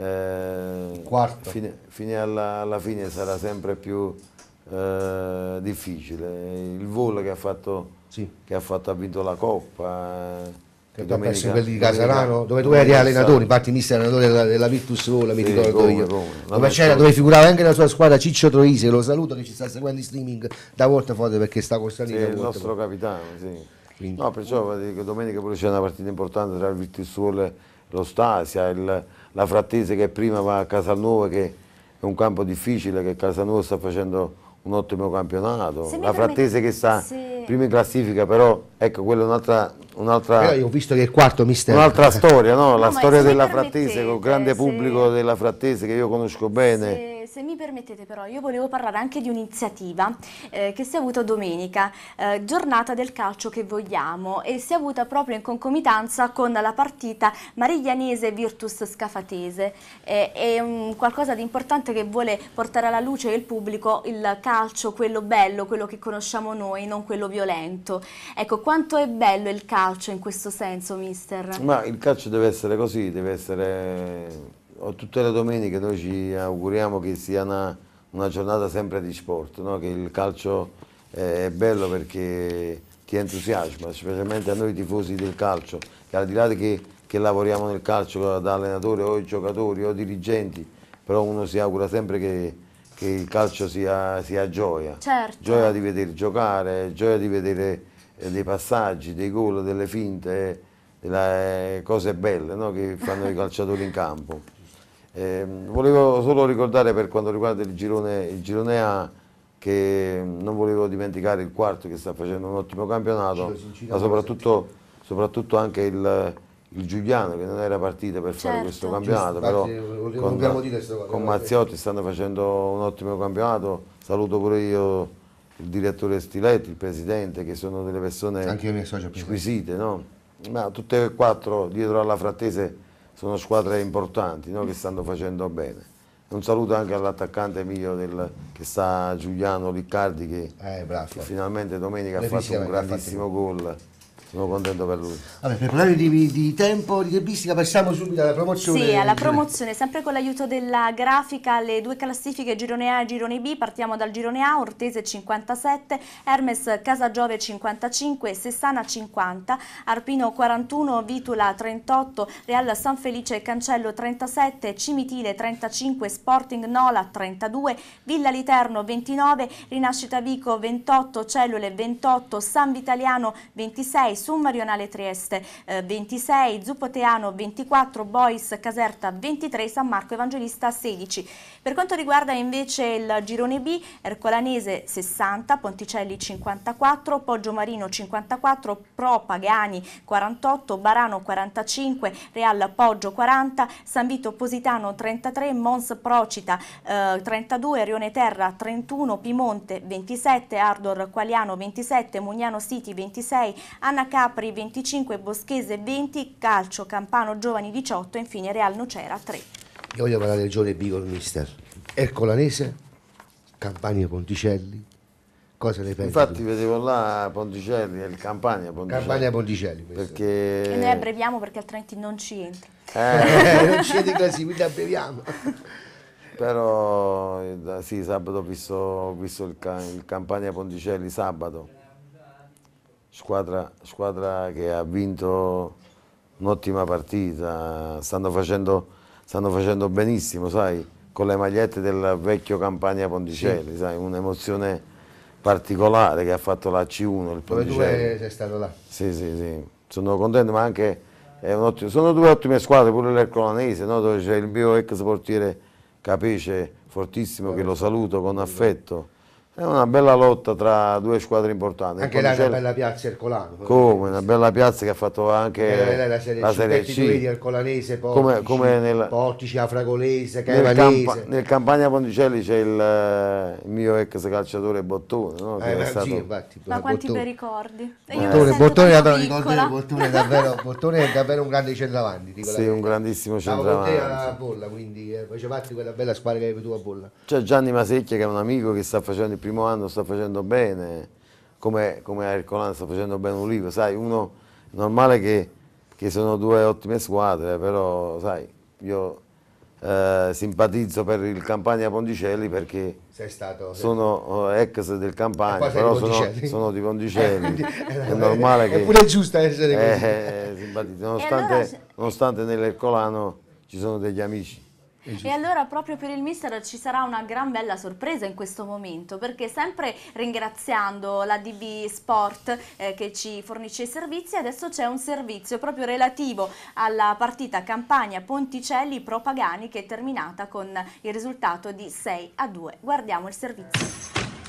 eh, Quarto. fine, fine alla, alla fine sarà sempre più eh, difficile. Il Vol che ha fatto, Sì. che ha fatto ha vinto la Coppa. eh, che domenica- tu hai perso quelli di domenica- Casarano, dove tu eri domenica allenatore, sta- infatti mister allenatore della, della Virtus Vola, mi Sì, ricordo come, io. come. Dove, L'anno c'era, scorso- dove figurava anche la sua squadra Ciccio Troisi, che lo saluto, che ci sta seguendo in streaming da Waterford perché sta con Sì, Stanino. il nostro capitano, sì. Quindi- No, perciò dico, domenica pure c'è una partita importante tra il Virtus e lo Stasia, il- la Frattese che prima va a Casalnuovo, che è un campo difficile, che Casalnuovo sta facendo un ottimo campionato, Se mi la Frattese permetti- che sta sì. prima in classifica, però ecco, quella è un'altra un'altra Però io ho visto che è il quarto mister. un'altra storia, no? La ma storia se mi della permettete, Frattese, con il grande se- pubblico della Frattese che io conosco bene. Se, se mi permettete però, io volevo parlare anche di un'iniziativa eh, che si è avuta domenica, eh, giornata del calcio che vogliamo, e si è avuta proprio in concomitanza con la partita Mariglianese Virtus Scafatese. Eh, è un qualcosa di importante che vuole portare alla luce il pubblico il calcio, quello bello, quello che conosciamo noi, non quello violento. Ecco, quanto è bello il calcio in questo senso, mister? Ma il calcio deve essere così, deve essere... o tutte le domeniche noi ci auguriamo che sia una, una giornata sempre di sport, no? Che il calcio è bello perché ti entusiasma, specialmente a noi tifosi del calcio, che al di là di che, che lavoriamo nel calcio da allenatori o giocatori o dirigenti, però uno si augura sempre che, che il calcio sia, sia gioia, Certo. gioia di vedere giocare, gioia di vedere eh, dei passaggi, dei gol, delle finte, delle cose belle, no? Che fanno i calciatori in campo. Eh, volevo solo ricordare per quanto riguarda il girone, il girone A, che non volevo dimenticare il quarto che sta facendo un ottimo campionato, ma soprattutto, soprattutto anche il, il Giuliano che non era partito per fare Certo. questo campionato, Giusto, però infatti, con, dobbiamo dire sto cosa, con vabbè. Mazziotti stanno facendo un ottimo campionato. Saluto pure io il direttore Stiletti, il presidente, che sono delle persone Anche io mi associo al presidente. squisite, no? Ma tutte e quattro dietro alla Frattese sono squadre importanti, no? Che stanno facendo bene. Un saluto anche all'attaccante mio del, che sta Giuliano Riccardi, che, Eh, bravo. che finalmente domenica ha Le fatto un fisicamente ha fatto grandissimo gol. Sono contento per lui. Vabbè, per parlare di, di tempo, di tempistica, passiamo subito alla promozione. Sì, alla promozione, sempre con l'aiuto della grafica, le due classifiche girone A e girone B. Partiamo dal girone A: Ortese cinquantasette, Hermes Casagiove cinquantacinque, Sessana cinquanta, Arpino quarantuno, Vitula trentotto, Real San Felice Cancello trentasette, Cimitile trentacinque, Sporting Nola trentadue, Villa Literno ventinove, Rinascita Vico ventotto, Cellule ventotto, San Vitaliano ventisei, Summarionale Trieste eh, ventisei, Zuppoteano ventiquattro, Bois Caserta ventitré, San Marco Evangelista sedici. Per quanto riguarda invece il girone B, Ercolanese sessanta, Ponticelli cinquantaquattro, Poggio Marino cinquantaquattro, Pro Pagani quarantotto, Barano quarantacinque, Real Poggio quaranta, San Vito Positano trentatré, Mons Procita eh, trentadue, Rione Terra trentuno, Pimonte ventisette, Ardor Qualiano ventisette, Mugnano City ventisei, Anna Capri venticinque, Boschese venti, Calcio Campano Giovani diciotto e infine Real Nocera tre. Io voglio parlare del girone B con il mister. Ercolanese, Campania Ponticelli, cosa ne pensi? Infatti tu? vedevo là Ponticelli e il Campania Ponticelli. Campania Ponticelli. questo. Perché... E noi abbreviamo perché altrimenti non ci entra. Eh, non siete così, quindi abbreviamo. Però eh, sì, sabato ho visto, ho visto il, ca- il Campania Ponticelli sabato, squadra, squadra che ha vinto un'ottima partita, stanno facendo, stanno facendo benissimo, sai, con le magliette del vecchio Campania Ponticelli, sì. Sai, un'emozione particolare che ha fatto la C uno, il Dove tu Ponticelli. sei stato là? Sì, sì, sì, sono contento, ma anche è un ottimo, sono due ottime squadre, pure l'Ercolanese, no? Dove c'è il mio ex portiere Capice, fortissimo, che lo saluto con affetto, È una bella lotta tra due squadre importanti. Anche là è una bella piazza Ercolano. Come, una bella piazza che ha fatto anche eh, la Serie, la serie C. Vedi, Ercolanese, Portici, come, come nel, Portici, Afragolese, nel, campa, nel Campania Ponticelli c'è il, il mio ex calciatore Bottone, no? Che eh, è stato... sì, infatti, ma quanti bei ricordi. E io Bottone, Bottone, davvero, Bottone, Bottone, è davvero, Bottone è davvero un grande centravanti. Dico sì, un grandissimo centravanti. Stavo con te a Bolla, quindi eh, facevate quella bella squadra che avevi tu a Bolla. C'è Gianni Masecchia che è un amico che sta facendo il primo anno, sta facendo bene, come, come a Ercolano sta facendo bene Ulivo, sai, uno è normale che, che sono due ottime squadre, però sai, io eh, simpatizzo per il Campania Ponticelli perché sei stato, sono sei... ex del Campania, però sono, sono di Ponticelli, è normale che... È pure giusto essere così. Eh, simpatizzo, nonostante, allora... nonostante nell'Ercolano ci sono degli amici. E allora proprio per il mister ci sarà una gran bella sorpresa in questo momento, perché sempre ringraziando la D B Sport eh, che ci fornisce i servizi, adesso c'è un servizio proprio relativo alla partita Campania Ponticelli Pro Pagani che è terminata con il risultato di sei a due. Guardiamo il servizio.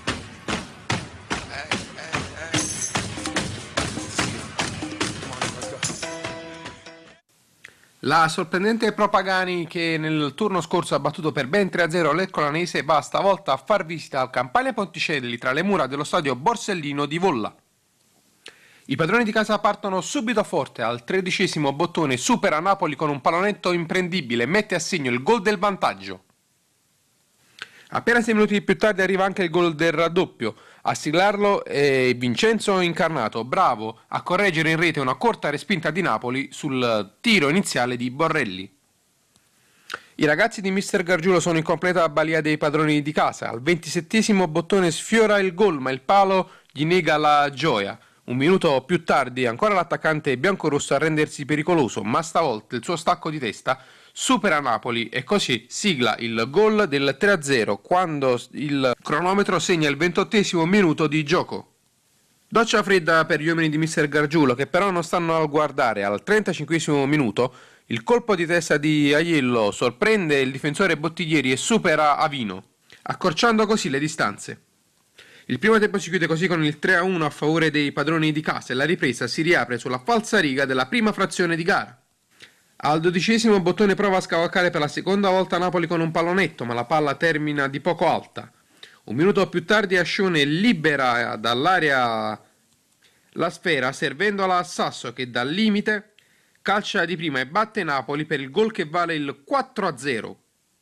La sorprendente Pro Pagani, che nel turno scorso ha battuto per ben tre a zero l'Ercolanese, va stavolta a far visita al Campania Ponticelli tra le mura dello stadio Borsellino di Volla. I padroni di casa partono subito forte, al tredicesimo Bottone supera Napoli con un pallonetto imprendibile e mette a segno il gol del vantaggio. Appena sei minuti più tardi arriva anche il gol del raddoppio. A siglarlo è Vincenzo Incarnato, bravo a correggere in rete una corta respinta di Napoli sul tiro iniziale di Borrelli. I ragazzi di mister Gargiulo sono in completa balia dei padroni di casa. Al ventisettesimo Bottone sfiora il gol, ma il palo gli nega la gioia. Un minuto più tardi ancora l'attaccante biancorosso a rendersi pericoloso, ma stavolta il suo stacco di testa supera Napoli e così sigla il gol del tre a zero quando il cronometro segna il ventottesimo minuto di gioco. Doccia fredda per gli uomini di mister Gargiulo, che però non stanno a guardare. Al trentacinquesimo minuto il colpo di testa di Aiello sorprende il difensore Bottiglieri e supera Avino, accorciando così le distanze. Il primo tempo si chiude così con il tre a uno a favore dei padroni di casa e la ripresa si riapre sulla falsariga della prima frazione di gara. Al dodicesimo Bottone prova a scavalcare per la seconda volta Napoli con un pallonetto, ma la palla termina di poco alta. Un minuto più tardi Ascione libera dall'area la sfera servendola a Sasso, che dal limite calcia di prima e batte Napoli per il gol che vale il quattro a zero.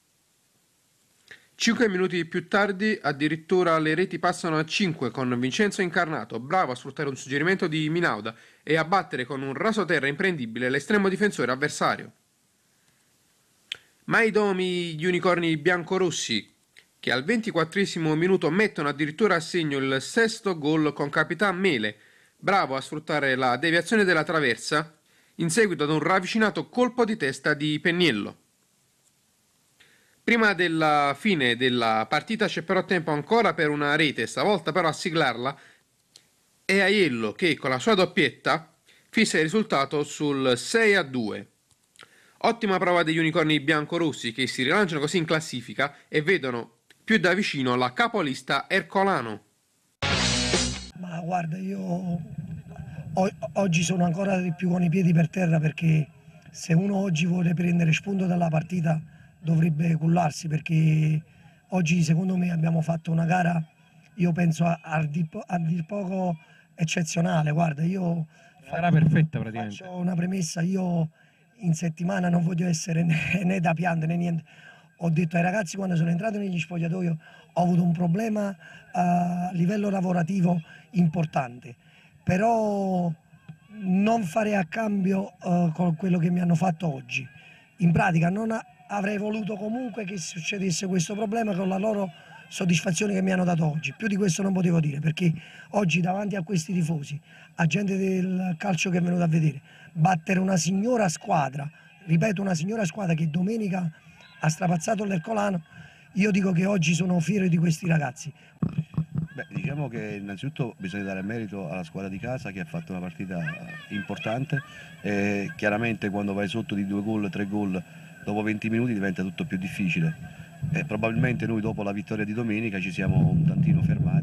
Cinque minuti più tardi addirittura le reti passano a cinque con Vincenzo Incarnato, bravo a sfruttare un suggerimento di Minauda e a battere con un rasoterra imprendibile l'estremo difensore avversario. Mai domi gli unicorni biancorossi, che al ventiquattresimo minuto mettono addirittura a segno il sesto gol con Capitan Mele, bravo a sfruttare la deviazione della traversa in seguito ad un ravvicinato colpo di testa di Penniello. Prima della fine della partita c'è però tempo ancora per una rete, stavolta però a siglarla è Aiello che con la sua doppietta fissa il risultato sul sei a due. Ottima prova degli unicorni biancorossi, che si rilanciano così in classifica e vedono più da vicino la capolista Ercolano. Ma guarda, io o- oggi sono ancora di più con i piedi per terra, perché se uno oggi vuole prendere spunto dalla partita dovrebbe cullarsi, perché oggi secondo me abbiamo fatto una gara, io penso a, a, dir, a dir poco eccezionale. Guarda, io era perfetta praticamente. Faccio una premessa, io in settimana non voglio essere né, né da piangere né niente. Ho detto ai ragazzi quando sono entrato negli spogliatoi, ho avuto un problema uh, a livello lavorativo importante, però non fare a cambio uh, con quello che mi hanno fatto oggi. In pratica non ha, avrei voluto comunque che succedesse questo problema con la loro soddisfazione che mi hanno dato oggi. Più di questo non potevo dire, perché oggi davanti a questi tifosi, a gente del calcio che è venuta a vedere, battere una signora squadra, ripeto una signora squadra che domenica ha strapazzato l'Ercolano, io dico che oggi sono fiero di questi ragazzi. Beh, diciamo che innanzitutto bisogna dare merito alla squadra di casa che ha fatto una partita importante e chiaramente quando vai sotto di due gol, tre gol, dopo venti minuti diventa tutto più difficile. E probabilmente noi dopo la vittoria di domenica ci siamo un tantino fermati.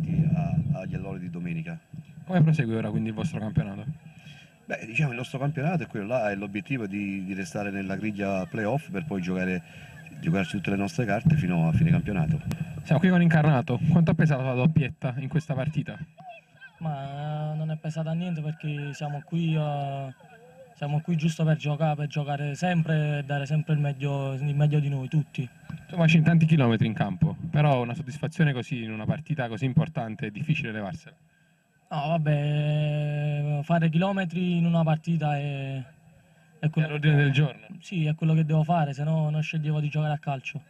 di domenica. Come prosegue ora quindi il vostro campionato? Beh, diciamo il nostro campionato è quello là, è l'obiettivo di, di restare nella griglia playoff per poi giocare, giocarci tutte le nostre carte fino a fine campionato. Siamo qui con Incarnato, quanto ha pesato la doppietta in questa partita? Ma non è pesata niente perché siamo qui, uh, siamo qui giusto per giocare, per giocare sempre e dare sempre il meglio, il meglio di noi tutti. Tu facci tanti chilometri in campo, però una soddisfazione così in una partita così importante è difficile levarsela. No, vabbè, fare chilometri in una partita è, è quello l'ordine del giorno. Sì, è quello che devo fare, se no non sceglievo di giocare a calcio.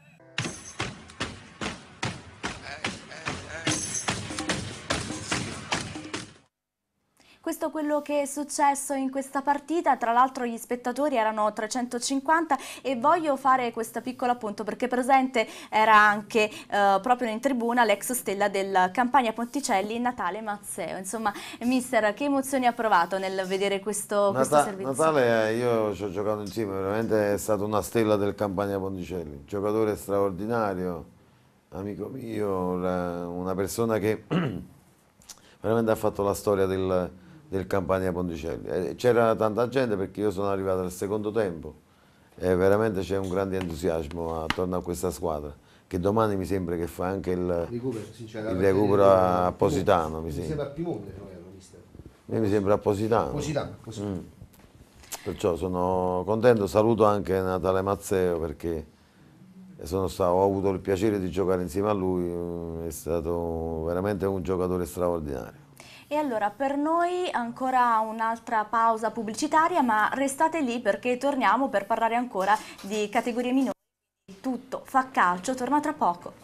Questo è quello che è successo in questa partita, tra l'altro gli spettatori erano trecentocinquanta e voglio fare questo piccolo appunto perché presente era anche eh, proprio in tribuna l'ex stella del Campania Ponticelli, Natale Mazzeo. Insomma, mister, che emozioni ha provato nel vedere questo, questo Nata servizio? Natale, io ci ho giocato insieme, veramente è stato una stella del Campania Ponticelli, giocatore straordinario, amico mio, una persona che veramente ha fatto la storia del del Campania Ponticelli. C'era tanta gente perché io sono arrivato al secondo tempo e veramente c'è un grande entusiasmo attorno a questa squadra che domani mi sembra che fa anche il recupero, sì, il recupero a Positano. Mi sembra a Piemonte, mi sembra a Positano. Positano, Positano. Mm. Perciò sono contento, saluto anche Natale Mazzeo perché sono stato, ho avuto il piacere di giocare insieme a lui, è stato veramente un giocatore straordinario. E allora per noi ancora un'altra pausa pubblicitaria, ma restate lì perché torniamo per parlare ancora di categorie minori. Tutto fa calcio, torna tra poco.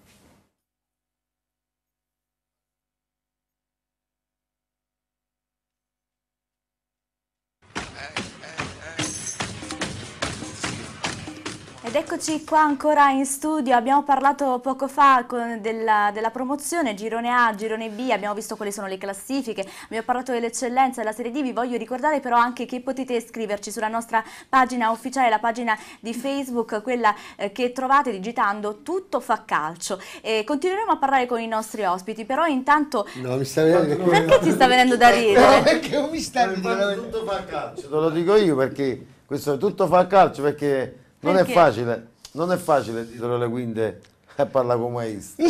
Ed eccoci qua ancora in studio, abbiamo parlato poco fa con della, della promozione, girone A, girone B, abbiamo visto quali sono le classifiche, abbiamo parlato dell'eccellenza della Serie D, vi voglio ricordare però anche che potete iscriverci sulla nostra pagina ufficiale, la pagina di Facebook, quella eh, che trovate digitando Tutto fa calcio. E continueremo a parlare con i nostri ospiti, però intanto... No, mi sta venendo... Perché ti sta venendo da ridere? No, perché non mi sta ridere? Tutto fa calcio, te lo dico io perché questo Tutto fa calcio perché... Non Perché? è facile, non è facile dietro le quinte e parla come maestro.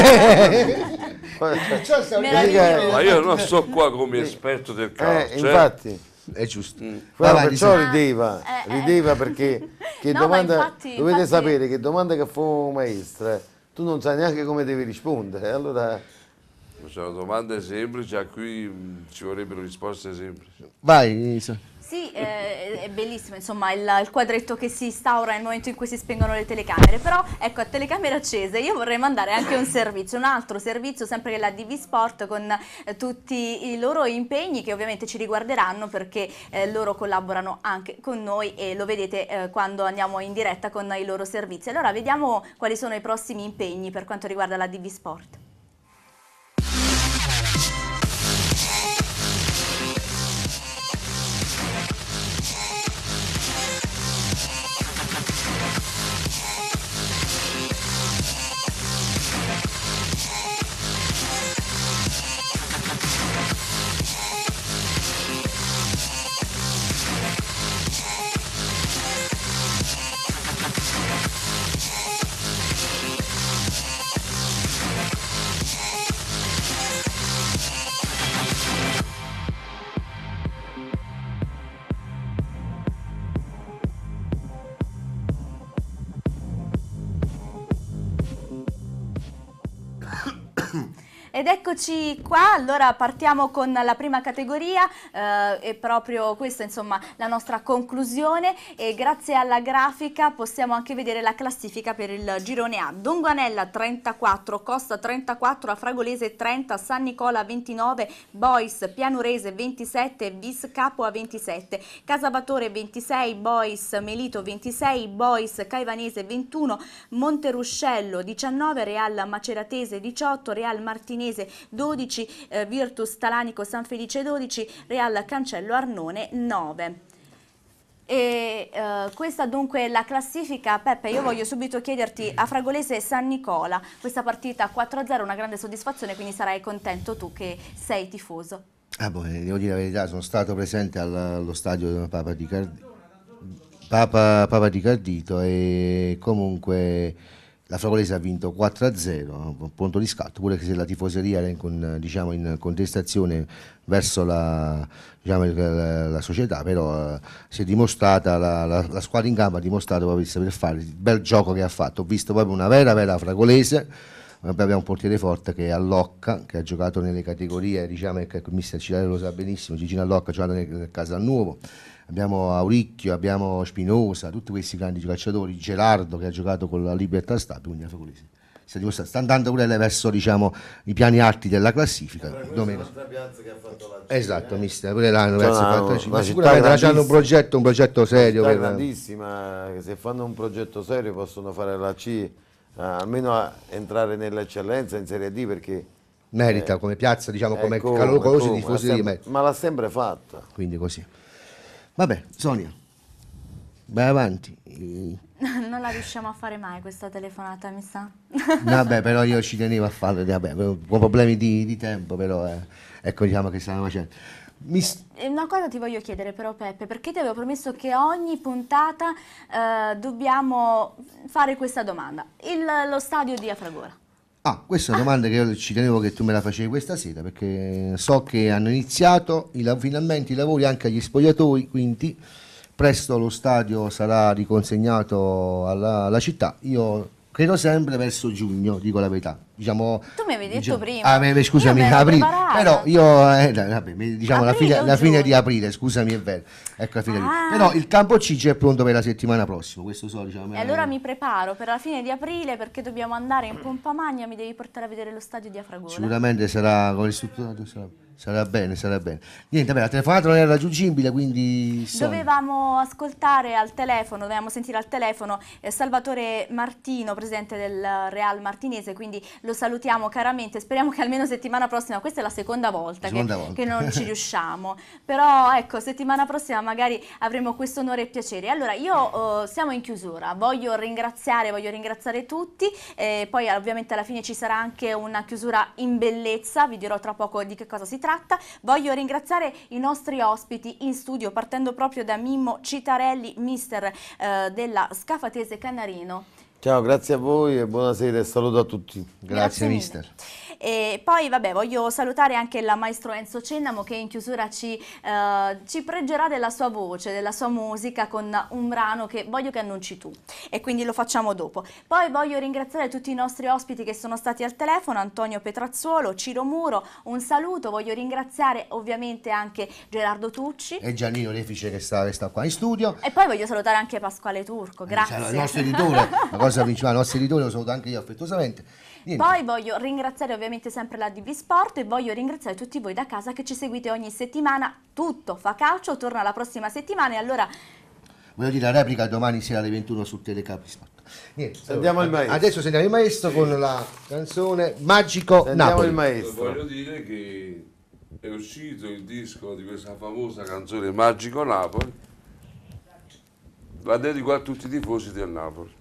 Ma io non sto qua come esperto del calcio. Eh, infatti. È giusto. Mm. Però perciò rideva, eh, rideva perché che No, domanda, ma infatti- dovete infatti- sapere che domanda che fa un maestro, tu non sai neanche come devi rispondere, allora... Sono domande semplici a cui mh, ci vorrebbero risposte semplici. Vai, Isa. Sì, eh, è bellissimo insomma il, il quadretto che si instaura nel momento in cui si spengono le telecamere, però ecco, a telecamere accese io vorrei mandare anche un servizio, un altro servizio sempre che la D V Sport con eh, tutti i loro impegni che ovviamente ci riguarderanno perché eh, loro collaborano anche con noi e lo vedete eh, quando andiamo in diretta con i loro servizi. Allora vediamo quali sono i prossimi impegni per quanto riguarda la D V Sport. Ed eccoci qua, allora partiamo con la prima categoria, eh, è proprio questa insomma la nostra conclusione e grazie alla grafica possiamo anche vedere la classifica per il girone A. Donguanella trentaquattro, Costa trentaquattro, Fragolese trenta, San Nicola ventinove, Bois Pianurese ventisette, Vis Capua ventisette, Casabatore ventisei, Bois Melito ventisei, Bois Caivanese ventuno, Monteruscello diciannove, Real Maceratese diciotto, Real Martinese dodici, eh, Virtus Talanico San Felice dodici, Real Cancello Arnone nove. E uh, questa dunque è la classifica. Peppe, io voglio subito chiederti, Afragolese e San Nicola, questa partita quattro a zero, una grande soddisfazione, quindi sarai contento tu che sei tifoso. Ah, boh, devo dire la verità, sono stato presente alla, allo stadio Papa di, Card... Papa, Papa di Cardito e comunque la Fragolese ha vinto quattro a zero, un punto di scatto, pure se la tifoseria era in, con, diciamo, in contestazione verso la, diciamo, la, la società, però uh, si è dimostrata, la, la, la squadra in campo ha dimostrato proprio di saper fare il bel gioco che ha fatto. Ho visto proprio una vera vera Fragolese. Abbiamo un portiere forte che è Allocca, che ha giocato nelle categorie, diciamo che il mister Cilare lo sa benissimo, Gigino Allocca ha giocato nel Casalnuovo, abbiamo Auricchio, abbiamo Spinosa, tutti questi grandi giocatori, Gerardo che ha giocato con la Libertà Stabile, quindi la Fragolese sta, sta andando pure verso, diciamo, i piani alti della classifica. Esatto, mister, pure là sicuramente hanno un progetto, un progetto serio. È per... grandissima, che se fanno un progetto serio possono fare la C, Uh, almeno a entrare nell'eccellenza in Serie D, perché merita eh, come piazza, diciamo, come come, calorosi tifosi, ma l'ha sempre fatta, quindi così. Vabbè, Sonia, vai avanti. Non la riusciamo a fare mai questa telefonata, mi sa. Vabbè, però io ci tenevo a farlo, vabbè, con problemi di, di tempo, però eh, ecco, diciamo che stanno facendo. Mi... Una cosa ti voglio chiedere però, Peppe, perché ti avevo promesso che ogni puntata eh, dobbiamo fare questa domanda. Il, lo stadio di Afragola. Ah, questa è una domanda che io ci tenevo che tu me la facevi questa sera, perché so che hanno iniziato i, finalmente i lavori anche agli spogliatoi, quindi presto lo stadio sarà riconsegnato alla, alla città. Io credo sempre verso giugno, dico la verità. Diciamo, tu mi avevi detto diciamo, prima. Ah, me, scusami, aprile, però io eh, vabbè, diciamo la fine, la fine di aprile, scusami, è vero. Ecco la fine ah. di... Però il campo C G è pronto per la settimana prossima, questo so, diciamo. E allora mi preparo per la fine di aprile, perché dobbiamo andare in Pompa Magna, mi devi portare a vedere lo stadio di Afragola. Sicuramente sarà con ristrutturato, sarà, sarà bene, sarà bene. Niente, vabbè, la telefonata non era raggiungibile, quindi sono. Dovevamo ascoltare al telefono, dovevamo sentire al telefono eh, Salvatore Martino, presidente del Real Martinese, quindi lo salutiamo caramente, speriamo che almeno settimana prossima, questa è la seconda volta, seconda che, volta. che non ci riusciamo, però ecco, settimana prossima magari avremo questo onore e piacere. Allora io eh, siamo in chiusura, voglio ringraziare, voglio ringraziare tutti, eh, poi ovviamente alla fine ci sarà anche una chiusura in bellezza, vi dirò tra poco di che cosa si tratta. Voglio ringraziare i nostri ospiti in studio, partendo proprio da Mimmo Citarelli, mister eh, della Scafatese Canarino. Ciao, grazie a voi e buonasera e saluto a tutti. Grazie, grazie mister. E poi vabbè, voglio salutare anche il maestro Enzo Cennamo, che in chiusura ci, eh, ci pregherà della sua voce, della sua musica, con un brano che voglio che annunci tu, e quindi lo facciamo dopo. Poi voglio ringraziare tutti i nostri ospiti che sono stati al telefono, Antonio Petrazzuolo, Ciro Muro, un saluto. Voglio ringraziare ovviamente anche Gerardo Tucci e Giannino Refice che sta, che sta qua in studio, e poi voglio salutare anche Pasquale Turco, grazie. Eh, il nostro editore, la cosa principale, il nostro editore, lo saluto anche io affettuosamente. Niente. Poi voglio ringraziare ovviamente sempre la D V Sport e voglio ringraziare tutti voi da casa che ci seguite ogni settimana. Tutto fa calcio, torna la prossima settimana, e allora voglio dire, la replica domani sera alle ventuno su Telecapisport. Niente, sentiamo il maestro. Adesso sentiamo il maestro con la canzone Magico sentiamo Napoli. Il maestro. Voglio dire che è uscito il disco di questa famosa canzone Magico Napoli, la dedico a tutti i tifosi del Napoli.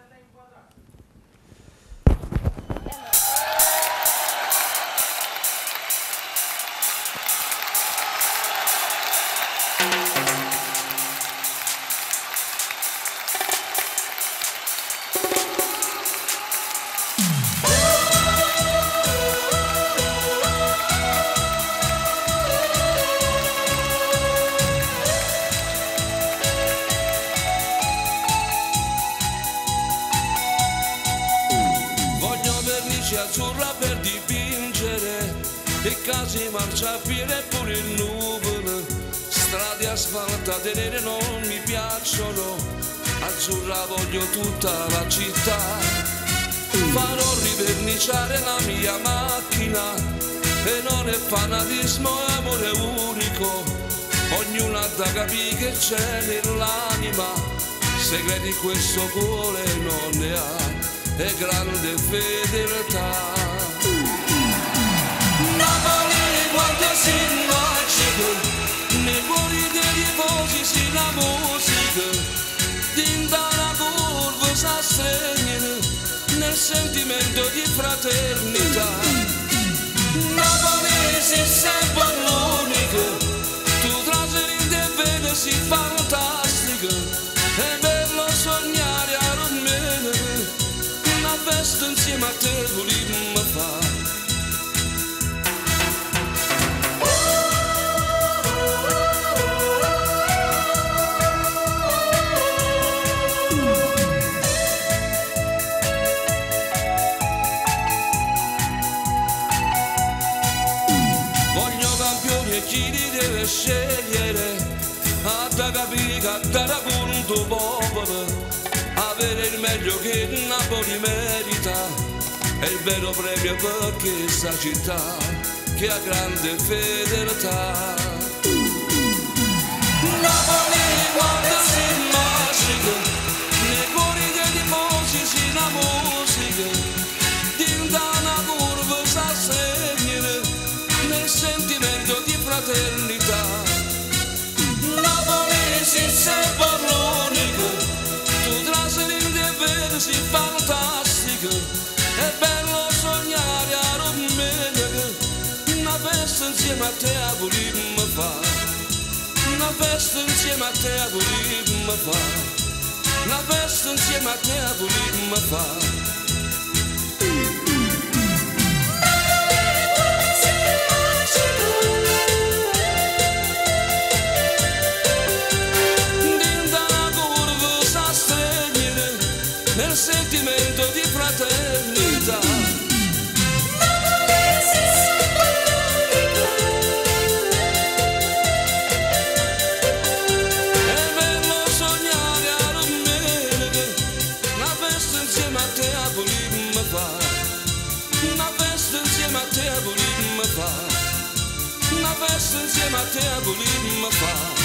Azzurra per dipingere e case marciapiede e pure il nuvole, strade asfaltate nere non mi piacciono, azzurra voglio tutta la città. Farò riverniciare la mia macchina e non è fanatismo, è amore unico, ognuno ha da capire che c'è nell'anima, segreti questo cuore non ne ha, e grande fedeltà. Napoli quanto si magico, nei cuori dei tifosi si la musica. sentimento di fraternità. Napoli sei sempre l'unico, tu trasferite e vedi si fantastica, è bello sognare a Romena, una festa insieme a te volimmo fare. Chi li deve scegliere, a da capire che da conto popolo, avere il meglio che Napoli merita, è il vero premio per questa città che ha grande fedeltà. Napoli quando si magica, nei cuori dei tifosi si la musica, dinda una curva sa segnare, nel sentimento di fraternità. Napoli si sempre l'unico, tu trasferite e vedi si fantastica, è bello sognare a Romena, una festa insieme a te a volimmo fare, una festa insieme a te a volimmo fare, una festa insieme a te a volimmo fare. Nel sentimento di fraternità. È bello sognare a Romena, una festa insieme a te a volimmo fare, una festa insieme a te a volimmo fare, una festa insieme a te a volimmo fare.